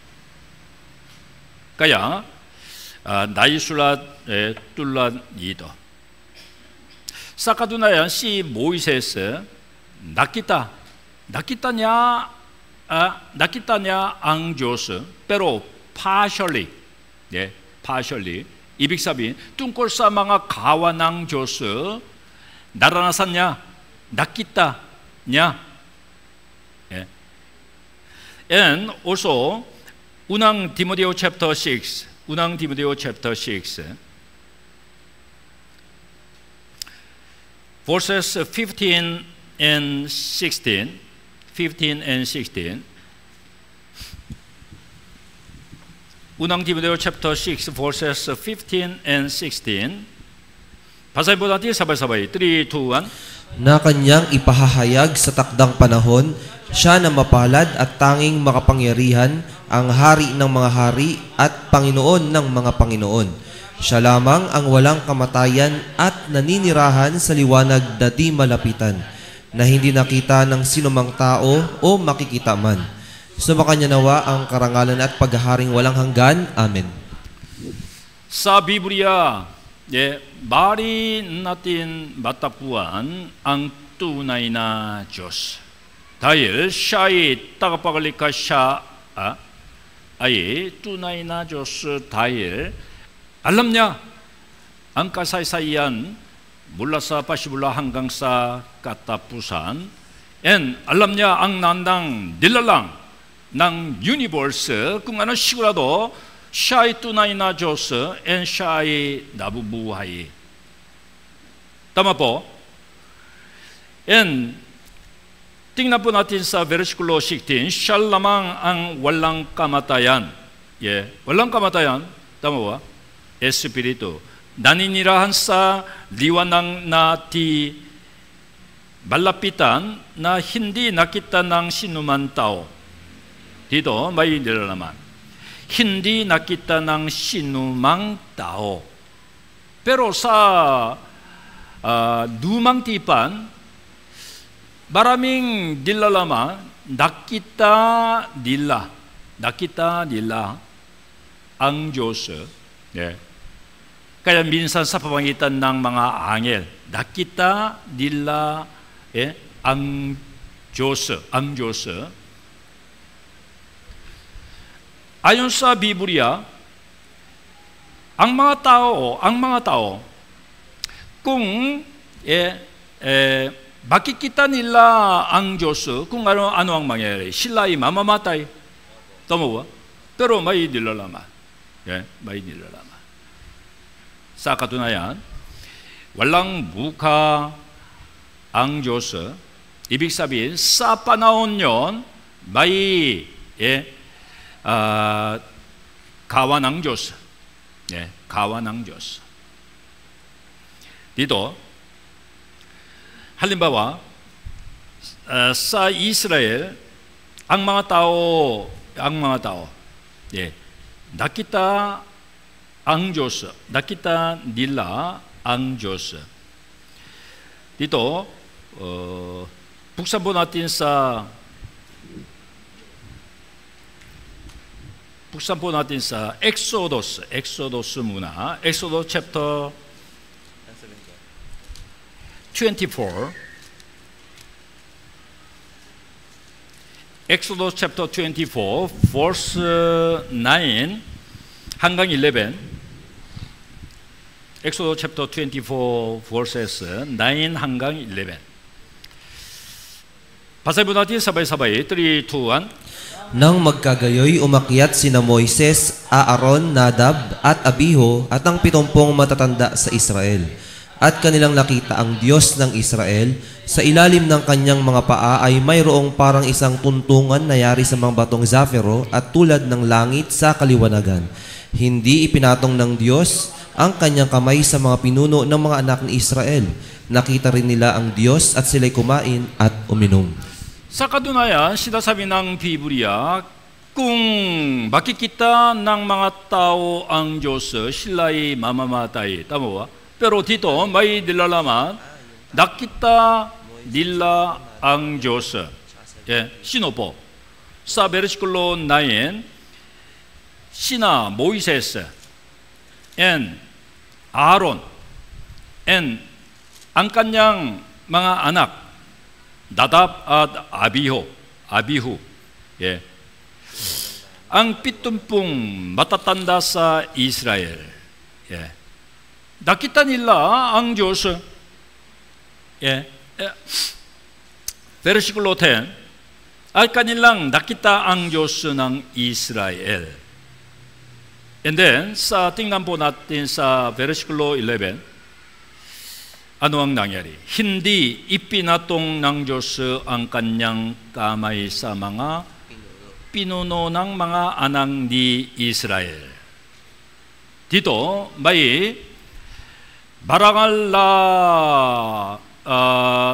Kaya uh, naisulat eh, tulad ito. Sa katunayan si Moises nakita nakita niya uh, nakita niya ang Diyos pero partially eh, partially ibig sabihin tungkol sa mga kawa ng Diyos naranasan niya, nakita niya. Yeah. And also, unang Timoteo chapter six, unang Timoteo chapter six, verses fifteen and sixteen, fifteen and sixteen. unang Timoteo chapter six, verses fifteen and sixteen. Basahin po natin sabay-sabay. three, two, one. Na kanyang ipahahayag sa takdang panahon, siya na mapalad at tanging makapangyarihan, ang hari ng mga hari at Panginoon ng mga Panginoon. Siya lamang ang walang kamatayan at naninirahan sa liwanag na di malapitan, na hindi nakita ng sinumang tao o makikita man. Sumakanya nawa ang karangalan at paghaharing walang hanggan. Amen. Sa Biblia, 예, 말이 natin matakbuhan ang tunay na Diyos. Dahil siya ay tagapaglikha ah, ay tunay na Diyos dahil alam niya ang kasaysayan mula sa pasimula hanggang sa katapusan, and alam niya ang nandang nilalang ng universe kung ano sigurado siya ay tunay na Diyos and siya ay nabubuhay. Tama po? And tingnan po natin sa versikulo sixteen, siya lamang ang walang kamatayan. Yeah. Walang kamatayan, tama ba? Espiritu. Naninirahan sa liwanag na ti malapitan na hindi nakita ng sinuman tao. Dito may nilalaman. Hindi nakita ng sinumang tao. Pero sa uh, lumang tipan, maraming nilalaman, nakita nila, nakita nila ang Diyos. Yeah. Kaya minsan sa pamamagitan ng mga anghel, nakita nila eh, ang Diyos, ang Diyos. Ayon sa Biblia, ang mga tao, ang mga tao, kung eh, eh, makikita nila ang Diyos, kung ano, ano ang mangyayari, sila ay mamamatay. Tama ba? Pero may nilalaman. Yeah, may nilalaman. Sa katunayan, walang buka ang Diyos. Ibig sabihin, sa panahon yon, may eh, Uh, kawa ng Diyos. Yeah, kawa ng Diyos. Dito, halimbawa, uh, sa Israel, ang mga tao, ang mga tao, yeah, nakita ang Diyos, nakita nila ang Diyos. Dito, uh, buksan po natin sa Buksan po natin sa Exodus, Exodus muna. Exodus chapter twenty-four. Exodus chapter twenty-four, verse nine hanggang eleven. Exodus chapter twenty-four, verses nine hanggang eleven. 바사히 나tin sabay-sabay. three, two, one. Nang magkagayoy, umakyat sina Moises, Aaron, Nadab, at Abiho, at ang pitumpong matatanda sa Israel. At kanilang nakita ang Diyos ng Israel. Sa ilalim ng kanyang mga paa ay mayroong parang isang tuntungan na yari sa mga batong zafiro at tulad ng langit sa kaliwanagan. Hindi ipinatong ng Diyos ang kanyang kamay sa mga pinuno ng mga anak ni Israel. Nakita rin nila ang Diyos at sila'y kumain at uminom. Sa katunayan, sinasabi ng Biblia, kung makikita ng mga tao ang Diyos, sila'y mamamatay. Tama ba? Pero dito, may nilalaman, nakita nila ang Diyos. Eh, sino po? Sa versikulo nine, sina Moises and Aaron and ang kanyang mga anak, Nadab at Abihu, Abihu. Eh, ang pitumpung matatanda sa Israel. Eh, nakita nila ang Diyos. 예, versikulo ten, at kanilang nakita ang Diyos ng Israel. And then, sa tingnan po natin sa versikulo eleven, ano ang nangyari? Hindi ipinatong ng Diyos ang kanyang kamay sa mga pinuno ng mga anak ni Israel. Dito, may barangal na uh,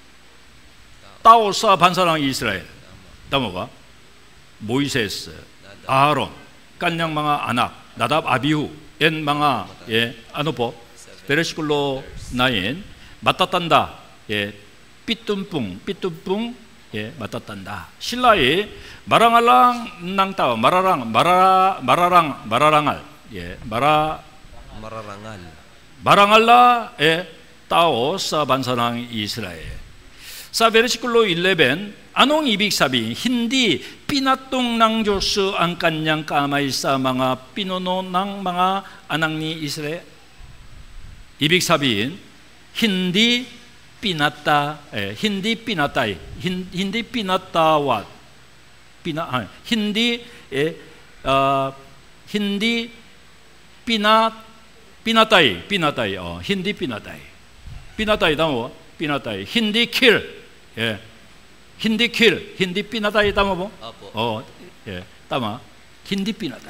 tao sa bansa ng Israel. Tama ba? Moises, Aaron, kanyang mga anak, Nadab, Abihu, and mga, eh, ano po, versikulo nine, matatanda, eh, pitumpung, pitumpung, eh, matatanda. Sila eh, marangalang ng tao, mararang, marara, mararang, mararangal, eh, mara, Mararangal. Marangal na eh, tao sa bansa ng Israel. Sa versikulo eleven, anong ibig sabihin? Hindi pinatong ng Diyos ang kanyang kamay sa mga pinuno ng mga anak ni Israel. Ibig sabihin, hindi pinata, eh, hindi pinatay, hin, hindi pinatawad, pina, ah, hindi, eh, uh, hindi pinat Pinatay, pinatay, oh, hindi pinatay. Pinatay, tama mo? Pinatay. Hindi kill. 예. hindi kill, hindi pinatay, tama mo? Opo. Oh, 예, tama. Hindi pinatay.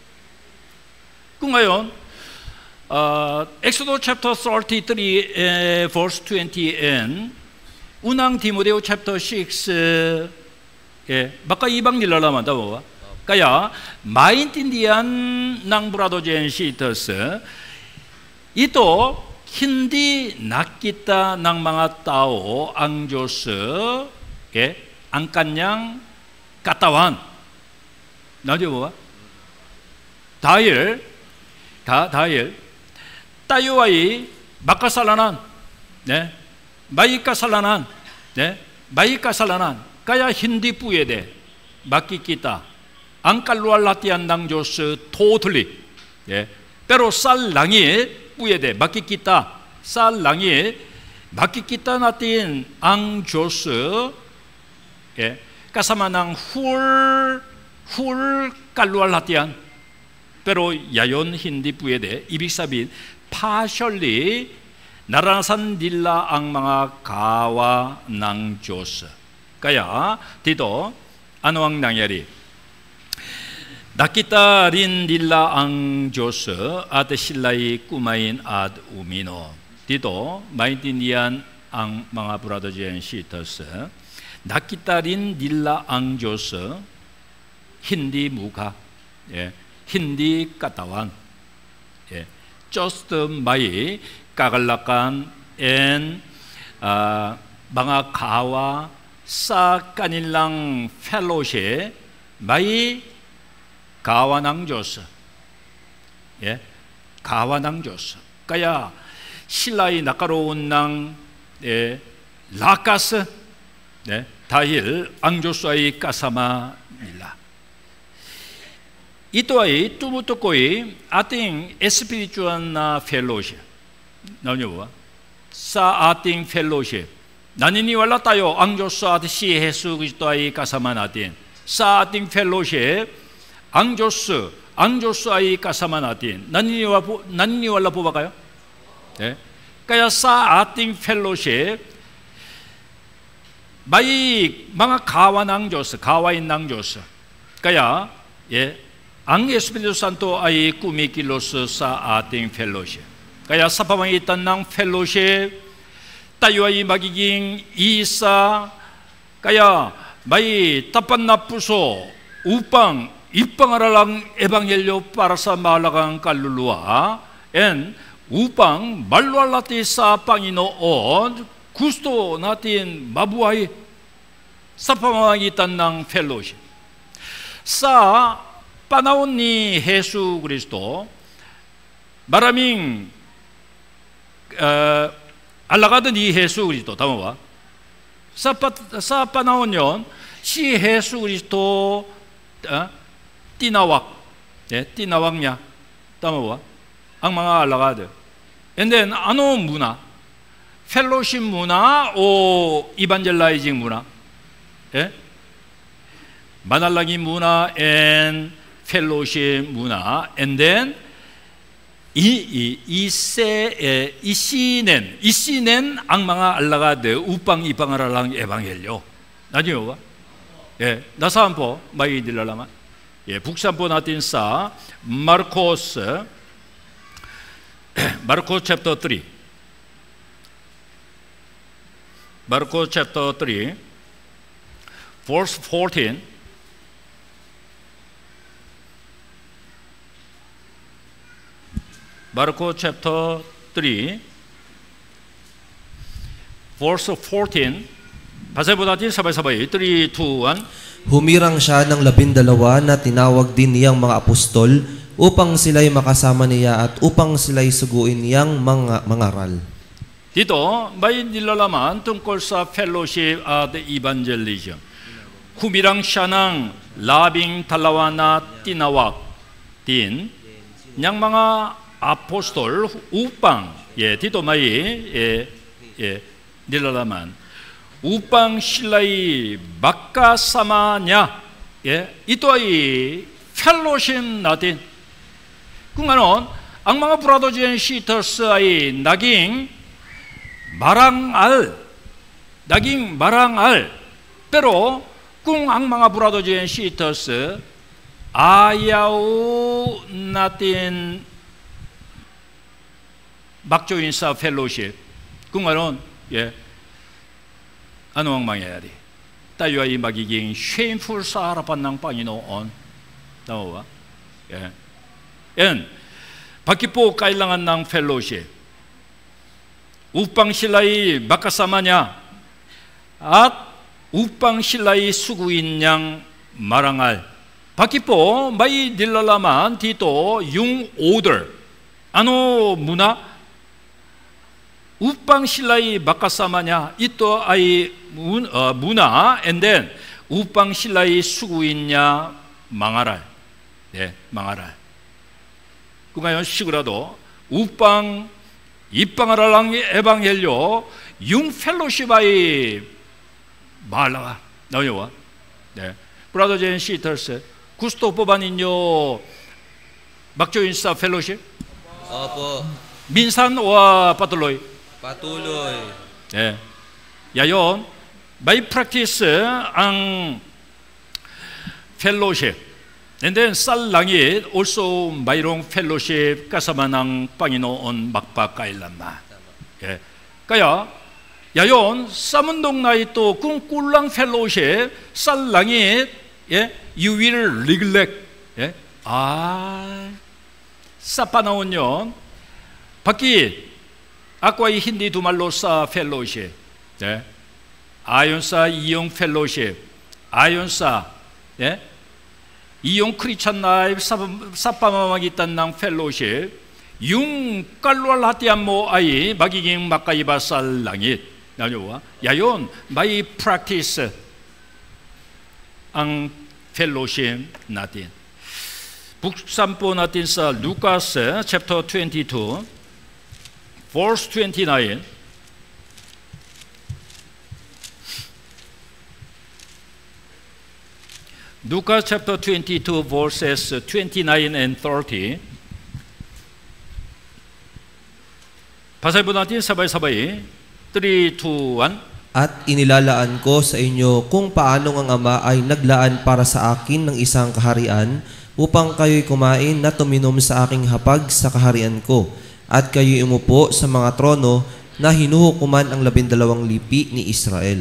Kung ngayon, uh, Exodus chapter thirty-three, uh, verse twenty and unang Timoteo chapter six, uh, 예, baka ibang nilalaman, tama ba? Kaya, maintindihan ng Brother Jen Sheeters, ito, hindi nakita ng mga tao ang Diyos, eh, ang kanyang katawan. Nadio ba? Dahil, 다, dahil, tayo ay makasalanan. 네? may kasalanan. 네? may kasalanan. Kaya hindi pwede makikita ang kaluwalhatian ng Diyos totally. 예. Pero sa langit, pwede makikita. Sa langit, makikita natin ang Diyos, 예. kasama ng full, full kaluwalhatian. Pero yayon hindi pwede. Ibig sabihin, partially, naranasan nila ang mga kawa ng Diyos. Kaya, dito, ano ang nangyari? Nakita rin nila ang Diyos at sila'y kumain at umino. Dito, maintindihan ang mga brothers and sisters. Nakita rin nila ang Diyos, hindi mukha, 예, hindi katawan. 예, just may kagalakan and uh, mga kawa sa kanilang fellowship, may kawa ng Diyos. 예? kawa ng Diyos. Kaya sila'y nakaroon ng 예, lakas, 예? dahil ang Diyos ay kasama nila. Ito ay tumutukoy ating spiritual na fellowship. Naunyo ba? Sa ating fellowship, naniniwala tayo ang Diyos at si Jesus Kristo ay kasama natin. Sa ating fellowship, ang Diyos, ang Diyos ay kasama natin. Naniniwala po, naniniwala po ba kayo? 네? Kaya sa ating fellowship, may mga kawa ng Diyos, kawain ng Diyos. Kaya, 예, ang Espiritu Santo ay kumikilos sa ating fellowship. Kaya sa pamamagitan ng fellowship, tayo ay magiging isa. Kaya may tapat na puso upang ipangaral ang Ebanghelyo para sa mahalagang kaluluwa and upang maluwalhati sa Panginoon, gusto natin mabuhay sa pamamagitan ng fellowship. Sa panahon ni Hesu Kristo, maraming uh, alagad ni Hesu Kristo, tama ba? Sa, sa panahon yon, si Hesu Kristo uh, tinawag, eh, tinawag niya, tama ba? Ang mga alagad. And then, ano muna? Fellowship muna o evangelizing muna? Eh? Manalangin muna and fellowship muna. And then, 이, 이, 이세, 에, 이시넨, 이시넨 ang mga alagad upang ipangaralang ebanghelyo. Nandiyo ba? Eh, nasaan po? May nilalaman? Eh, buksan po natin sa Marcos, Marcos chapter three. Marcos chapter three, verse fourteen. Marcos chapter three, verse fourteen. Basahin po natin sabay-sabay. three, two, one. Humirang siya ng labindalawa na tinawag din niyang mga apostol upang sila'y makasama niya at upang sila'y suguin niyang mga mangaral. Dito, may nilalaman tungkol sa fellowship at evangelism. Humirang siya ng labing dalawa na tinawag din niyang mga apostol upang, 예, dito may 예, 예, nilalaman upang sila'y makasama niya. 예, ito ay fellowship natin. Kung ano, ang mga brothers and sisters ay naging marangal, naging marangal. Pero kung ang mga brothers and sisters ayaw natin mag-join sa fellowship, kung ano, 예, ano ang mangyayari? Tayo ay magiging shameful sa harapan ng Panginoon. Tama ba? Yeah. Yan. Bakit po kailangan ng fellowship? Upang sila'y makasama niya at upang sila'y suguin niyang marangal. Bakit po may nilalaman dito yung order? Ano muna? Upang sila'y makasama niya, ito ay muna, and then upang sila'y suguin niya mangaral. 네, mangaral. Kung ngayon sigurado upang ipangaralang ang ebanghelyo, yung fellowship ay mahalaga. Naoyo ba? 네. Brothers and sisters, gusto po ba ninyo mag-join sa fellowship? Opo. Minsan o patuloy? Patuloy. 예. 야yon, may practice ang fellowship. And then sa langit, also mayroong fellowship kasama ng Panginoon magpakailanman. 예. Kaya, yayon, sa mundong na ito, kung kulang fellowship, sa langit, 예, you will neglect. 예. Ah, sa panahon yon, bakit? Ako ay hindi dumalo sa fellowship. 네. Ayon sa iyong fellowship, ayon sa 네? iyong Christian life sa, sa pamamagitan ng fellowship, yung kalwalhatian mo ay magiging makaiba sa langit. Ano ba? Yayon, may practice ang fellowship natin. Buksan po natin sa Lucas chapter twenty-two, verse twenty-nine. Lucas chapter twenty-two, verses twenty-nine and thirty. Basahin po natin sabay-sabay. three, two, one. At inilalaan ko sa inyo kung paano ang Ama ay naglaan para sa akin ng isang kaharian upang kayo'y kumain at tuminom sa aking hapag sa kaharian ko, at kayo'y umupo sa mga trono na hinuhukuman ang labindalawang lipi ni Israel.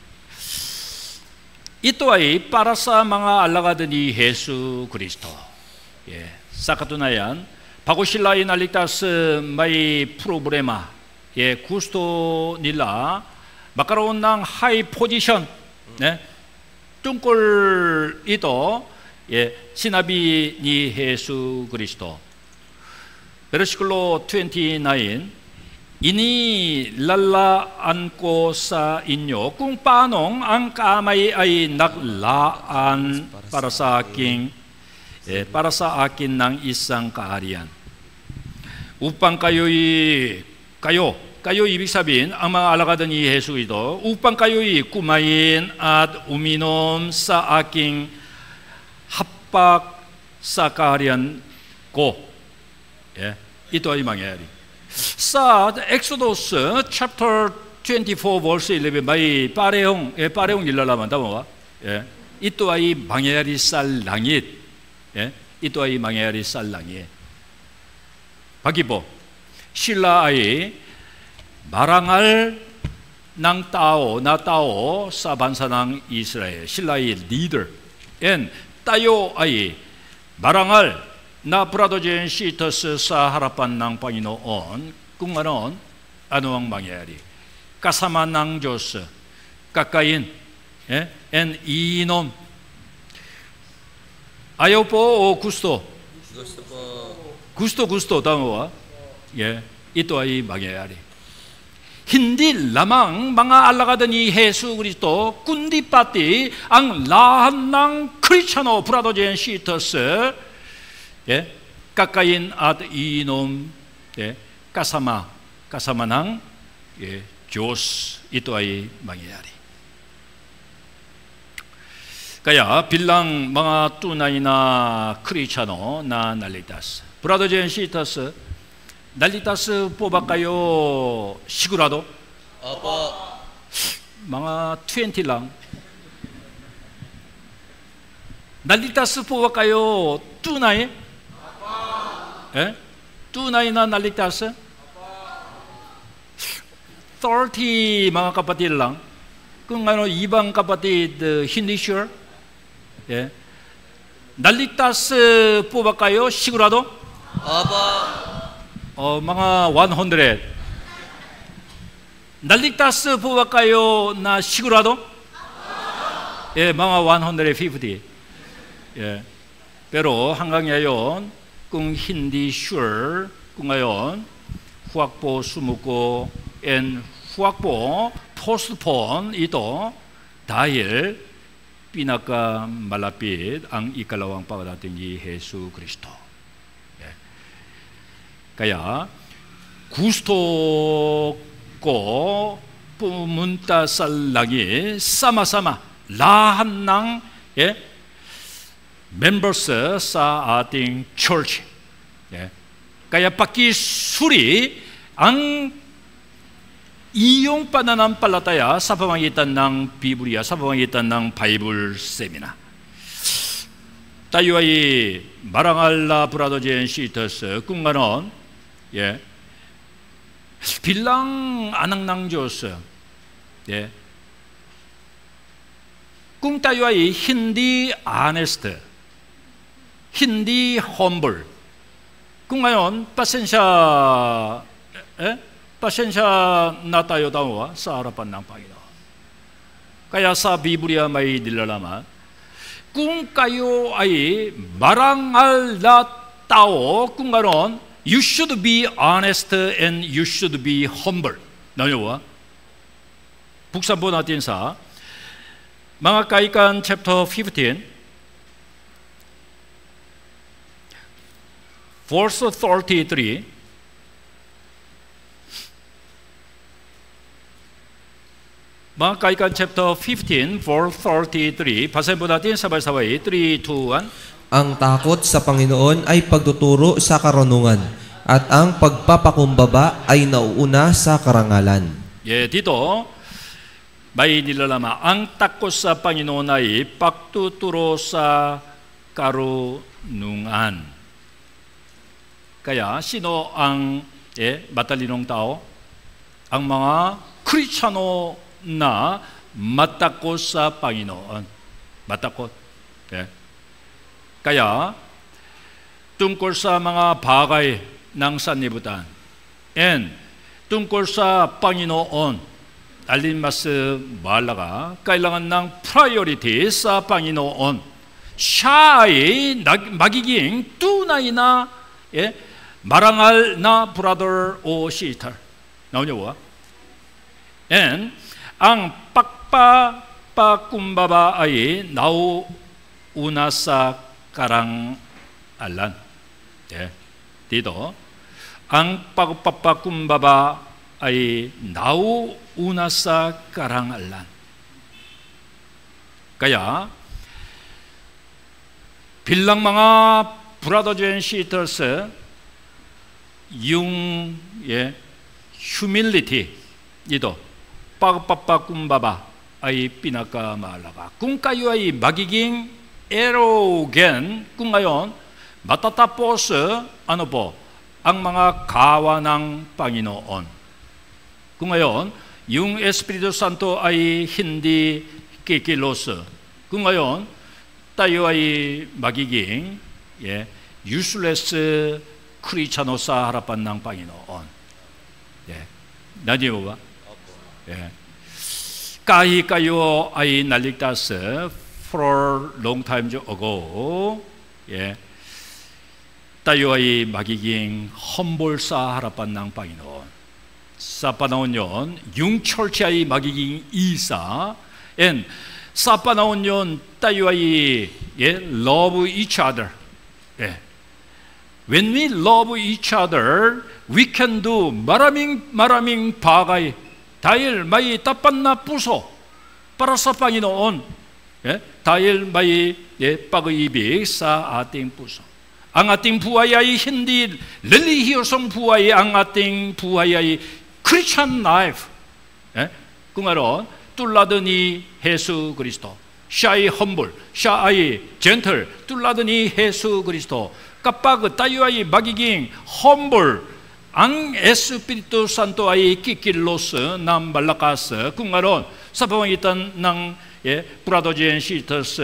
Ito ay para sa mga alagad ni Hesu Kristo. Yeah. Sa katunayan, bago sila inalitas may problema, eh, gusto nila magkaroon ng high position. Eh? Tungkol ito, eh, sinabi ni Yesu Kristo. Versikulo twenty-nine, inilalaan ko sa inyo kung paanong ang kamay ay naglaan para sa aking eh, para sa akin ng isang kaharian. Upang kayo'y kayo, kayo ibig sabihin ang mga alagad ni Yesu ito, upang kayo'y kumain at uminom sa aking hapak sa kaharian ko. Eh, ito ay mangyayari. Sa Exodus chapter twenty-four verse eleven may parehong eh, parehong nilalaman, tama ba? Eh, ito ay mangyayari sa langit. Eh, ito ay mangyayari sa langit. Pagi po, sila ay marangal ng tao na tao sa bansa ng Israel. Sila ay leader. And tayo ay marangal na 브라더젠 시터스 sa harapan ng Panginoon kung ano, ano ang mangyari. Kasama ng Diyos, kakain, eh? and iinom. Ayaw po o gusto? Gusto po. Gusto, gusto, tama ba? Yeah. Ito ay mangyayari. Hindi lamang mga alagad ni Yesu Kristo, kundi pati ang lahat ng Kristiyano, 브라더젠 시터스, 예, kakain at iinom, 예, kasama, kasama ng 예, Diyos. Ito ay mangyayari. Kaya bilang mga tunay na Kristiyano na nalitas, 브라더젠 시터스, nalitas po ba kayo sigurado? Opo. mga twenty lang. Nalitas po ba kayo tunay? Eh? Tunay na naligtas? thirty mga kapatid lang. Kung ano, ibang kapatid, uh, hindi sure. Eh? Naligtas uh, po ba kayo? Sigurado? Opo. O, mga one hundred. Naligtas po ba kayo na sigurado? Eh, mga one hundred fifty. Eh. Pero hanggang ngayon, kung hindi sure, kung ngayon, huwag po sumuko and huwag po postpone ito dahil pinakamalapit ang ikalawang pagdating ni Yesu Kristo. Yeah. Kaya gusto ko pumunta sa langit sama-sama lahat ng eh, members sa ating church. Yeah. Kaya pakisuri ang iyong pananampalataya sa pamamagitan ng Biblia, sa pamamagitan ng Bible Seminar. Tayo ay marangal na 브라더젠 시터스 kung ganon, yeah, bilang anak ng Diyos, yeah, kung tayo ay hindi honest, hindi humble. Kung ngayon, pasensya, eh? pasensya na tayo daw sa harapan ng Panginoon. Kaya sa Biblia may nilalaman, kung kayo ay marangal na tao, kung ngayon, you should be honest and you should be humble. Nayo ba? Buksan po natin sa mga Kaikan chapter fifteen, verse thirty-three, mga Kaikan chapter fifteen, verse thirty-three, basahin po natin sabay-sabay, three, two, one. Ang takot sa Panginoon ay pagtuturo sa karunungan, at ang pagpapakumbaba ay nauuna sa karangalan. Yeah, dito, may nilalama. Ang takot sa Panginoon ay pagtuturo sa karunungan. Kaya sino ang eh, matalinong tao? Ang mga Kristiyano na matakot sa Panginoon. Matakot. Okay. Kaya tungkol sa mga bagay ng sanlibutan. And tungkol sa Panginoon, alin mas mahalaga, kailangan ng priority sa Panginoon. Siya ay magiging tunay na eh, marangal na brother o sister. 나오냐 봐. And ang pagpapakumbaba ay nauuna sa karangalan. Yeah. Dito, ang pagpapakumbaba ay nauuna sa karangalan. Kaya bilang mga brothers and sisters, yung yeah, humility ito, pagpapakumbaba ay pinakamahalaga. Kung kayo ay magiging arrogant, kung ngayon matatapos ano po, ang mga kawa ng Panginoon. Kung ngayon, yung Espiritu Santo ay hindi kikilos. Kung ngayon, tayo ay magiging yeah, useless Kristiyano sa harapan ng Panginoon. Yeah. Nandiyo mo ba? Yeah. Kahit kayo ay naligtas for long time ago, yeah, tayo ay magiging humble sa harapan ng Panginoon. Sa panahon yon, yung church ay magiging isa, and sa panahon yon, tayo ay yeah, love each other. Yeah. When we love each other, we can do maraming maraming bagay dahil may tapat na puso para sa Panginoon. Yeah? Dahil may yeah, pag-ibig sa ating puso. Ang ating buhay ay hindi relihiyosong buhay, ang ating buhay ay Christian life. Eh? Kung ano, tulad ni Yesu Kristo. Siya ay humble, siya ay gentle, tulad ni Yesu Kristo. Kapag tayo ay magiging humble, ang Espiritu Santo ay kikilos ng malakas. Kung ano, sa pamamagitan ng eh, brothers and sisters,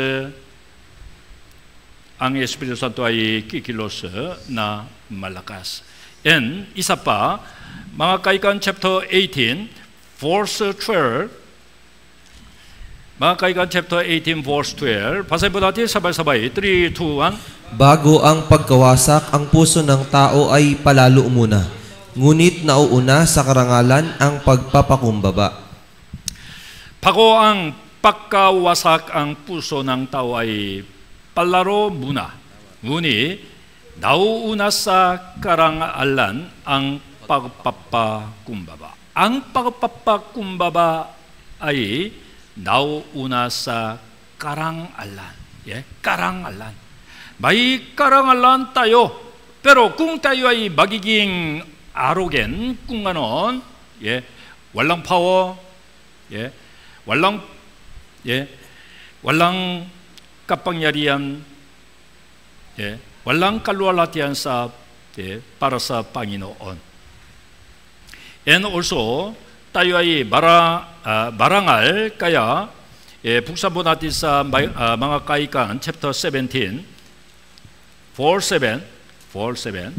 ang Espiritu Santo ay kikilos na malakas. And isa pa, mga Kaikan chapter eighteen, verse twelve, mga Kaikan chapter eighteen, verse twelve, basahin po natin sabay-sabay, three, two, one. Bago ang pagkawasak, ang puso ng tao ay palalo muna, ngunit nauuna sa karangalan ang pagpapakumbaba. Bago ang pagkawasak, ang puso ng tao ay palaro muna, ngunit nauuna sa karangalan ang pagpapakumbaba. Ang pagpapakumbaba ay nauuna sa karangalan. Yeah? Karangalan. May karangalan tayo. Pero kung tayo ay magiging arrogant, kung ganon, yeah, walang power, yeah, walang, yeah, walang kapangyarihan, yeah, walang kaluwalhatian sa yeah, para sa Panginoon. And also, tayo ay bara, uh, barangal, kaya eh, buksan po natin sa uh, mga Kaikan, chapter seventeen, four seven, four seven.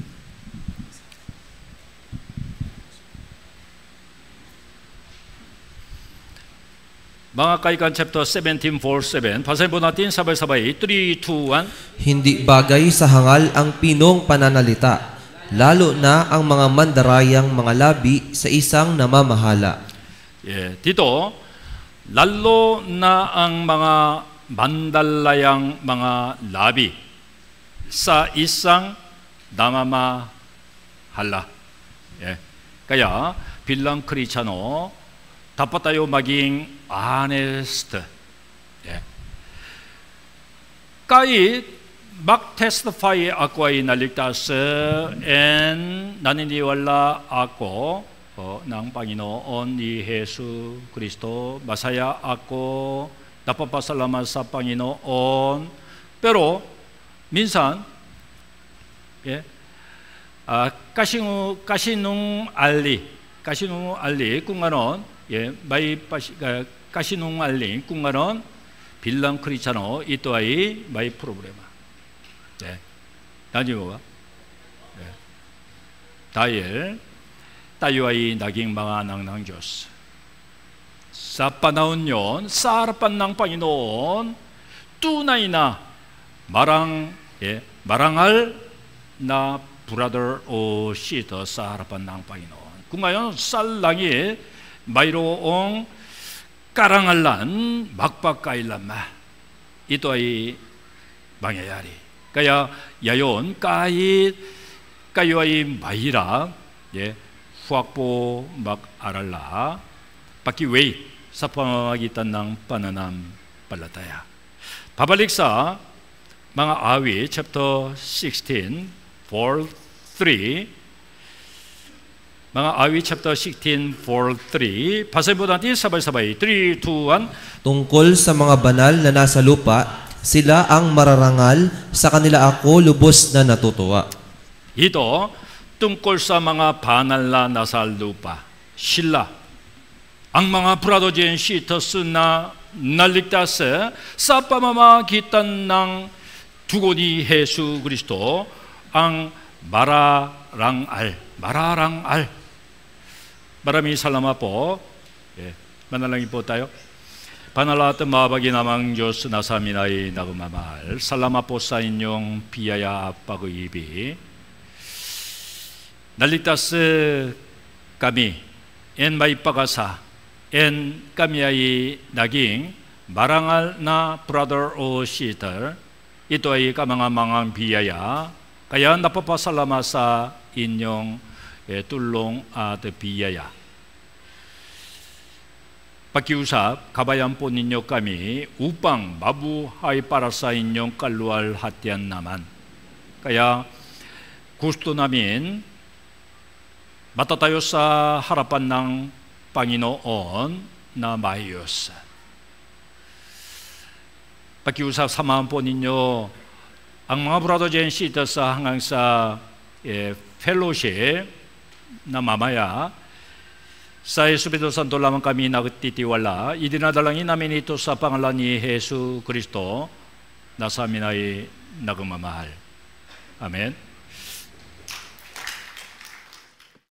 Mga Kaikan chapter seventeen, four seven. Basahin po natin sabay-sabay. three, two, one. Hindi bagay sa hangal ang pinong pananalita, lalo na ang mga mandarayang mga labi sa isang namamahala. Yeah. Dito, lalo na ang mga mandalayang mga labi sa isang namamahala. Yeah. Kaya bilang Kristiyano, dapat tayo maging honest. Yeah. Kahit mag-testify ako ay naligtas and naniniwala ako oh, ng Panginoon ni Yesu Kristo, masaya ako, napapasalamat sa Panginoon, pero minsan yeah, uh, kasinung, kasinungali kasinungali kung ano, yeah, may uh, kasinungaling kung ano, bilang Kristiyano ito ay may problema. 네. 나중에 봐. dahil tayo ay naging mga anak ng Diyos. Sa panahon yon, sa harapan ng Panginoon, tunay na marang, eh, marangal na brother o sister sa harapan ng Panginoon. Kung ngayon sa langit mayroong karangalan magpakailanman, ito ay mangyayari. Kaya yayon, kahit kayo ay mahirap, eh, huwag po mag-arala, pakiway sa pamamagitan ng pananampalataya. Pabalik sa mga awit, chapter sixteen, four, three. Mga awit, chapter sixteen, four, three. Basahin po natin sabay-sabay. three, two, one. Tungkol sa mga banal na nasa lupa, sila ang mararangal, sa kanila ako lubos na natutuwa. Ito, tungkol sa mga banal na nasa lupa. Sila, ang mga brothers and sisters na naligtas sa pamamagitan ng dugo ni Yesu Kristo, ang mararangal. Mararangal. Maraming salamat po. Eh, manalangin po tayo. Banal at mabaginamang Diyos na sa amin ay nagmamahal, salamat po sa inyong biyaya at pag-ibig. Naligtas kami, and may pag-asa, and kami ay naging marangal na brother o sister. Ito ay kamangamangang biyaya, kaya napapasalamat sa inyong eh, tulong at biyaya. Pakiusap, kabayan po ninyo kami upang mabuhay para sa inyong kaluwalhatian naman. Kaya gusto namin matatayo sa harapan ng Panginoon na maayos. Pakiusap, samahan po ninyo ang mga brothers and sisters sa hanggang sa eh, fellowship na mamaya. Sa Espiritu Santo lamang kami nagtitiwala. Idinadalangin namin ito sa pangalan ni Yesu Kristo na sa amin ay nagmamahal. Amen.